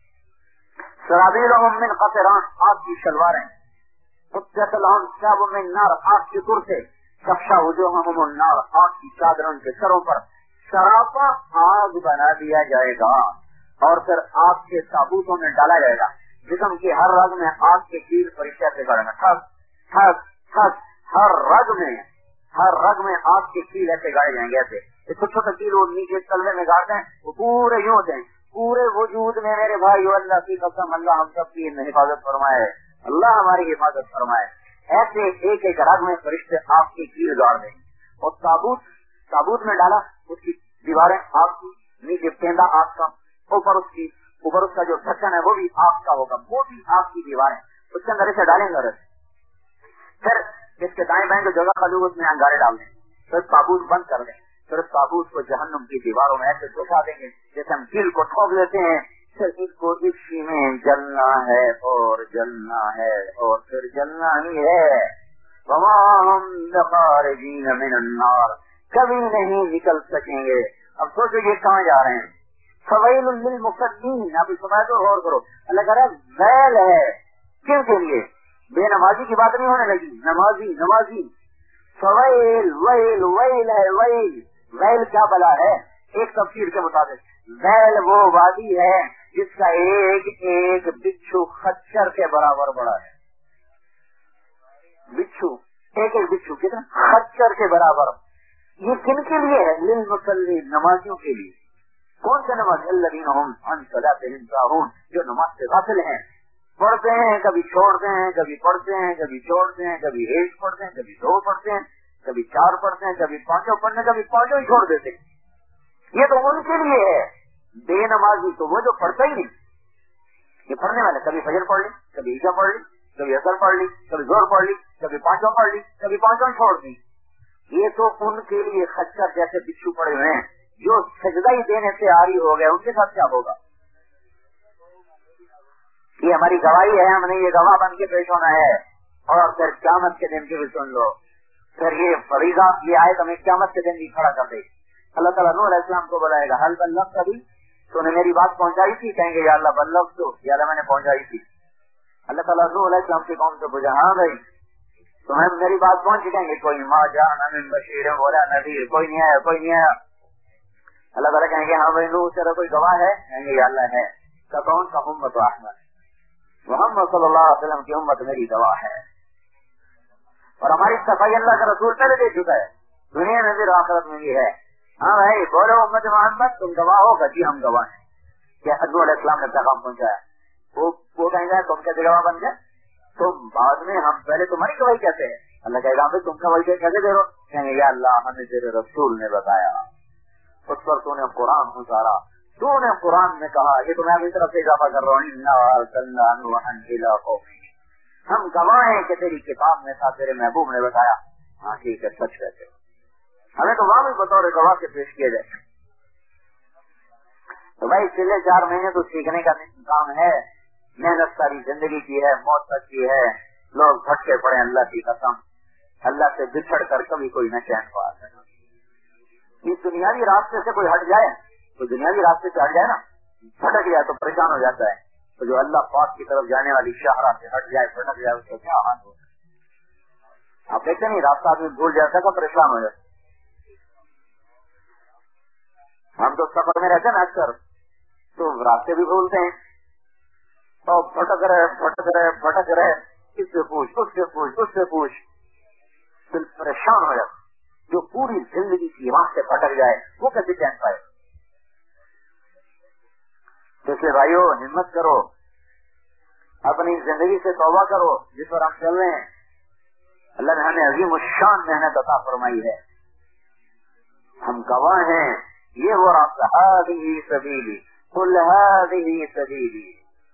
سرابیلہم من قطران، آگ کی شلواریں، حجت لہم ثیاب من نار، آگ کی کرتے، تخشی وجوہہم النار، آگ کی چادروں کے سروں پر سراپا آگ بنا دیا جائے گا، اور پھر آگ کے تابوتوں میں ڈالا جائے گا۔ جسم کی ہر رگ میں آگ کے تیر فرشتے سے گڑیں گے، ٹھس ٹھس ٹھس، ہر رگ میں ہر رگ میں آگ کے تیر ایسے گاڑے جائیں گے، ایسے چھوٹے چھوٹے تیر وہ نیچے تلوے میں گاڑتے ہیں، وہ پورے یوں ہوتے ہیں، پورے وجود میں میرے بھائی اللہ کی قسم، اللہ ہم سب کی حفاظت فرمائے، اللہ ہماری حفاظت فرمائے۔ ایسے ایک ایک رگ میں فرشتے آگ کے تیر گاڑ دیں گے، اور تابوت تابوت میں ڈالا، اس کی دیواریں آگ کی، نیچے پیندا آگ کا، اوپر اس کی اوپر اس کا جو ڈھکن ہے وہ بھی آگ کا ہوگا، وہ بھی آگ کی دیواریں، اس کے اندر اسے ڈالیں گے، پھر اس کے دائیں بائیں جو جگہ خالی اس میں انگارے ڈال دیں، پھر تابوت بند کر دیں، پھر اس تابوت کو جہنم کی دیواروں میں ایسے گھسا دیں گے جیسے ہم دل کو ٹھوک لیتے ہیں، پھر اس کو اسی میں جلنا ہے اور جلنا ہے اور پھر جلنا ہی ہے۔ وما ہم بخارجین من النار، کبھی نہیں نکل سکیں گے۔ اب سوچو یہ کہاں جا رہے ہیں؟ فویل للمصلین، اب اس بات کو غور کرو، اللہ کہہ رہا ہے ویل ہے کن کے لیے؟ بے نمازی کی بات نہیں ہونے لگی، نمازی نمازی، فویل ویل ویل ہے، ویل ویل کیا بلا ہے؟ ایک تفسیر کے مطابق ویل وہ وادی ہے جس کا ایک ایک بچھو خچر کے برابر بڑا ہے. بچھو ایک ایک بچھو کتنا خچر کے برابر. یہ کن کے لیے ہے؟ للمصلی، نمازیوں کے لیے. کون سے نماز؟ الذین هم عن صلاتهم ساہون، جو نماز سے غافل ہیں، پڑھتے ہیں کبھی چھوڑتے ہیں، کبھی پڑھتے ہیں کبھی چھوڑتے ہیں، کبھی ایک پڑھتے ہیں کبھی دو پڑھتے ہیں، کبھی چار پڑھتے ہیں، کبھی پانچوں پڑھنے کبھی پانچوں ہی چھوڑ دیتے. یہ تو ان کے لیے ہے. بے نمازی تو وہ جو پڑھتا ہی نہیں. یہ پڑھنے والے کبھی فجر پڑھ لی، کبھی عشاء پڑھ لی، کبھی اثر پڑھ لی، کبھی زور پڑھ لی، کبھی پانچوں پڑھ لی، کبھی پانچوں چھوڑ دی. یہ تو ان کے لیے خچر جیسے بچھو پڑے ہوئے ہیں. جو سجدہ ہی دینے سے آری ہو گئے، ان کے ساتھ کیا ہوگا؟ یہ ہماری گواہی ہے، ہم نے یہ گواہ بن کے پیش ہونا ہے. اور پھر قیامت کے دن کی بھی سن لو. پھر یہ فریضہ، یہ آیت ہمیں قیامت کے دن بھی کھڑا کر دے. اللہ تعالیٰ نوح علیہ السلام کو بلائے گا، حل بلغت کبھی تو نے میری بات پہنچائی تھی؟ کہیں گے یا اللہ بلغت تو، یا اللہ میں نے پہنچائی تھی. اللہ تعالیٰ نوح علیہ السلام کی قوم سے پوچھا، ہاں بھائی تمہیں میری بات پہنچ جائیں گے؟ کوئی ما جاءنا من بشیر ولا نذیر، کوئی نہیں آیا، کوئی نہیں آیا. اللہ تعالیٰ کہیں گے ہاں بھائی نوح تیرا کوئی گواہ ہے؟ کہیں گے یا اللہ ہے. کا کون؟ کا امت احمد، محمد صلی اللہ علیہ وسلم کی امت میری گواہ ہے. اور ہماری صفائی اللہ کا رسول پہلے دے چکا ہے، دنیا میں بھی اور آخرت میں بھی ہے. ہاں بھائی بولو امت محمد تم گواہ ہو گا؟ جی ہم گواہ ہیں. کیا نوح علیہ السلام نے پیغام پہنچایا؟ وہ وہ کہیں گے تم کیسے گواہ بن گئے؟ تم بعد میں، ہم پہلے تمہاری گواہی کہتے ہیں. اللہ کہے گا بھائی تم گواہی کیسے دے رہو؟ کہیں گے یا اللہ ہمیں تیرے رسول نے بتایا، اس پر تو نے قرآن اتارا، تو نے قرآن میں کہا. یہ تو میں اپنی طرف سے اضافہ کر رہا ہوں. ہم گواہ ہیں کہ تیری کتاب میں تھا، تیرے محبوب نے بتایا. ہاں ٹھیک ہے، سچ کہتے ہو. ہمیں تو وہاں بھی بطور گواہ کے پیش کیا جائے. تو بھائی پچھلے چار مہینے تو سیکھنے کا کام ہے. محنت ساری زندگی کی ہے، موت تک کی ہے. لوگ بھٹکے پڑے اللہ کی قسم. اللہ سے بچھڑ کر کبھی کوئی نہ چین پا سکتا. اس دنیاوی راستے سے کوئی ہٹ جائے، کوئی دنیاوی راستے سے ہٹ جائے نا، بھٹک جائے تو پریشان ہو جاتا ہے. تو جو اللہ پاک کی طرف جانے والی شاہراہ سے ہٹ جائے، بھٹک جائے، اس کو کیا حال ہوگا؟ آپ دیکھتے نہیں راستہ آدمی بھول جاتا ہے تو پریشان ہو جاتا. ہم تو سفر میں رہتے ہیں نا اکثر، تو راستے بھی بھولتے ہیں اور بھٹک رہے بھٹک رہے بھٹک رہے اس سے پوچھ اس سے پوچھ اس سے پوچھ، دل پریشان ہو جاتا. جو پوری زندگی کی وہاں سے بھٹک جائے وہ کیسے چین پائے؟ تو اس لیے بھائیو ہمت کرو، اپنی زندگی سے توبہ کرو جس پر ہم چل رہے ہیں. اللہ نے ہمیں عظیم الشان محنت عطا فرمائی ہے. ہم گواہ ہیں. یہ وہ راستہ هذه سبیلی قل هذه سبیلی،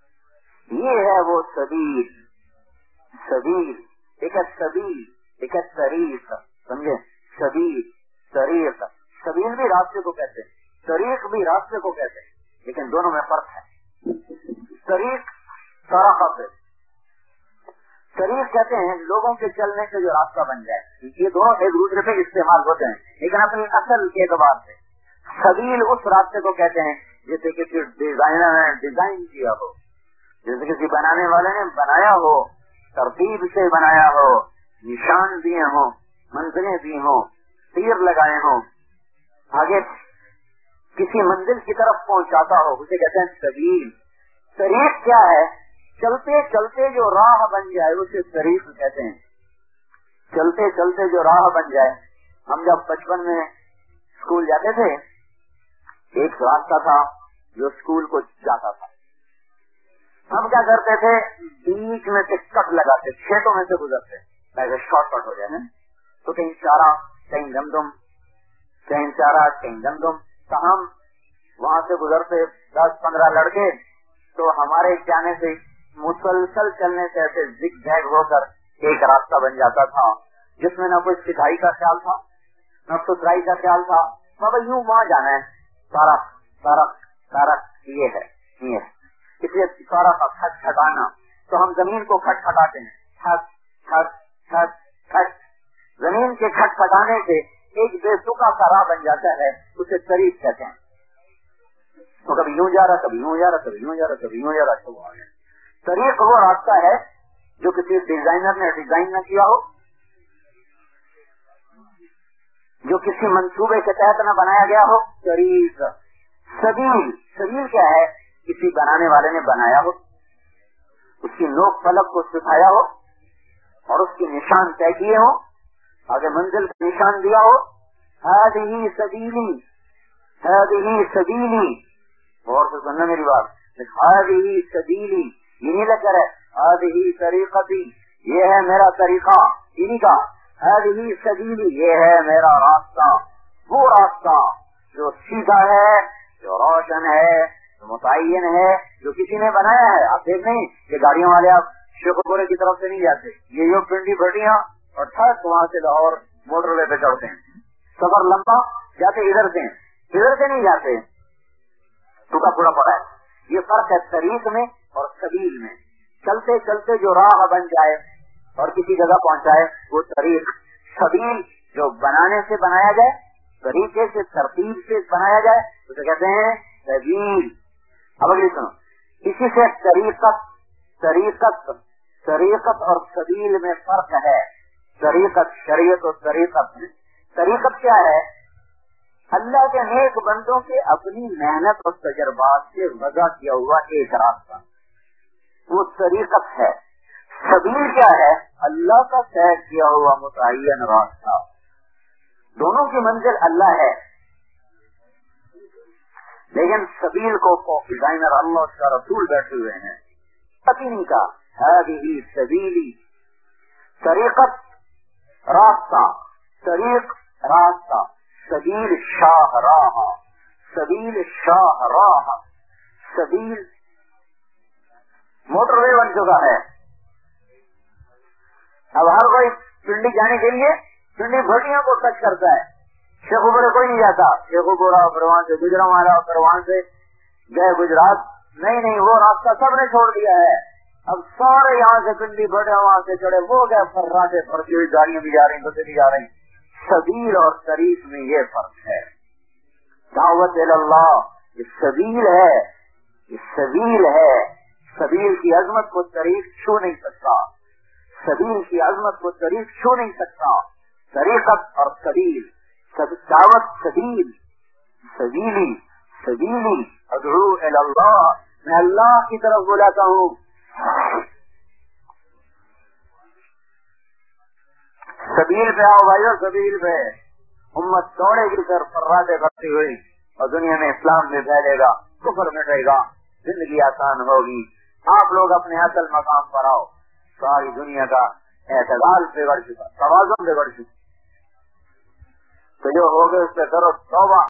یہ ہے وہ سبیل. سبیل ایک سبیل ایک طریق، سمجھے؟ سبیل طریق، سبیل بھی راستے کو کہتے ہیں، طریق بھی راستے کو کہتے ہیں، لیکن دونوں میں فرق ہے. طریق طریقہ سے، طریق کہتے ہیں لوگوں کے چلنے سے جو راستہ بن جائے. یہ دونوں ایک دوسرے پہ استعمال ہوتے ہیں لیکن اپنی اصل کے اعتبار سے. سبیل اس راستے کو کہتے ہیں جیسے کسی ڈیزائنر نے ڈیزائن کیا ہو، جیسے کسی بنانے والے نے بنایا ہو، ترتیب سے بنایا ہو، نشان دیے ہوں، منزلیں دی ہوں، تیر لگائے ہوں، آگے کسی منزل کی طرف پہنچاتا ہو، اسے کہتے ہیں سبیل. طریق کیا ہے؟ چلتے چلتے جو راہ بن جائے اسے طریق کہتے ہیں. چلتے چلتے جو راہ بن جائے. ہم جب بچپن میں اسکول جاتے تھے، ایک راستہ تھا جو اسکول کو جاتا تھا. ہم کیا کرتے تھے؟ بیچ میں سے کٹ لگاتے، کھیتوں میں سے گزرتے تاکہ شارٹ کٹ ہو جائے. تو کہیں چارہ کہیں گندم، کہیں چارہ کہیں گندم. تو ہم وہاں سے گزرتے دس پندرہ لڑکے، تو ہمارے جانے سے مسلسل چلنے سے ایسے زگ زیگ ہو کر ایک راستہ بن جاتا تھا جس میں نہ کوئی صفائی کا خیال تھا نہ ستھرائی کا خیال تھا. بابا یوں وہاں جانا ہے، سارا سارا سارا یہ ہے یہ ہے. اس لیے سارا کا کھٹ کھٹانا، تو ہم زمین کو کھٹ کھٹاتے ہیں، کھٹ کھٹ کھٹ کھٹ. زمین کے کھٹ کھٹانے سے ایک بے سکا سا راہ بن جاتا ہے، اسے طریق کہتے ہیں. تو کبھی یوں جا رہا کبھی یوں جا رہا کبھی یوں جا رہا کبھی یوں جا رہا. تو طریق وہ راستہ ہے جو کسی ڈیزائنر نے ڈیزائن نہ کیا ہو، جو کسی منصوبے کے تحت نہ بنایا گیا ہو. طریق. سبیل سبیل کیا ہے؟ किसी बनाने वाले ने बनाया हो, उसकी नोक फलक को सिखाया हो और उसके निशान तय किए हो, आगे मंजिल का निशान दिया हो, हादिही सबीली, हादिही सबीली, और तो सुनना मेरी बात, हादिही सबीली, ये नहीं लग रहा है हादिही तरीक़ती, ये है मेरा तरीका, इन्हीं का, हादिही सबीली, ये है मेरा रास्ता, वो रास्ता जो सीधा है, जो रोशन है, जो मुतय्यन है, जो किसी ने बनाया है। आप देख नहीं कि गाड़ियों वाले आप शेखोपुरे की तरफ से नहीं जाते, ये जो पिंडी भटियां और ठक वहां से लाहौर मोटरवे पे चढ़ते हैं, सफर लंबा, जाते इधर से, इधर से नहीं जाते, टूटा फूटा पड़ा है। ये फर्क है तरीक में और सबील में। चलते चलते जो राह बन जाए और किसी जगह पहुंचाए वो तरीक। सबील जो बनाने से बनाया जाए, तरीके से तरतीब से बनाया जाए, उसे कहते हैं सबील। अब अगली सुनो, इसी से तरीकत, तरीकत, तरीकत और सबील में फर्क है। तरीकत शरीयत और तरीकत में, तरीकत क्या है? अल्लाह के नेक बंदों के अपनी मेहनत और तजर्बात से वजह किया हुआ एक रास्ता, वो तरीकत है। सबील क्या है? अल्लाह का तय किया हुआ मुतय्यन रास्ता। दोनों की मंजिल अल्लाह है, लेकिन सबील को डिजाइनर अल्लाह का रसूल बैठे हुए हैं। पति का हादिही सबीली, तरीकत रास्ता, तरीक रास्ता, सबील शाहराह, सबील शाहराह, सबील मोटरवे बन चुका है। अब हर कोई पिंडी जाने के लिए पिंडी भटियों को टच करता है, शेखोपुरे कोई नहीं जाता। शेखोपुरा परवान से गुजरावाला, परवान से गए गुजरात, नहीं नहीं वो रास्ता सबने छोड़ दिया है। अब सारे यहाँ से पिंडी भटे वहां से चढ़े, वो गए फर्रा से फरती हुई गाड़ियां भी जा रही, बसें भी जा रही। सबील और तरीक में ये फर्क है। दावत इल्लाह ये सबील है, ये सबील है। सबील की अजमत को तरीक छू नहीं सकता, सबील की अजमत को तरीक छू नहीं सकता। तरीकत और सबील, सब दावत सबील, सबीली, सबीली अदऊ इल्लाह, मैं अल्लाह की तरफ बुलाता हूँ। सबील पे आओ भाइयों, सबील पे। उम्मत दौड़ेगी सर फर्राटे भरती हुई और दुनिया में इस्लाम में फैलेगा, कुफर मिटेगा, जिंदगी आसान होगी। आप लोग अपने असल मकाम पर आओ। सारी दुनिया का एतदाल बिगड़ चुका, तवाज़ुन बिगड़ चुका, तो जो हो गए उससे करो तौबा।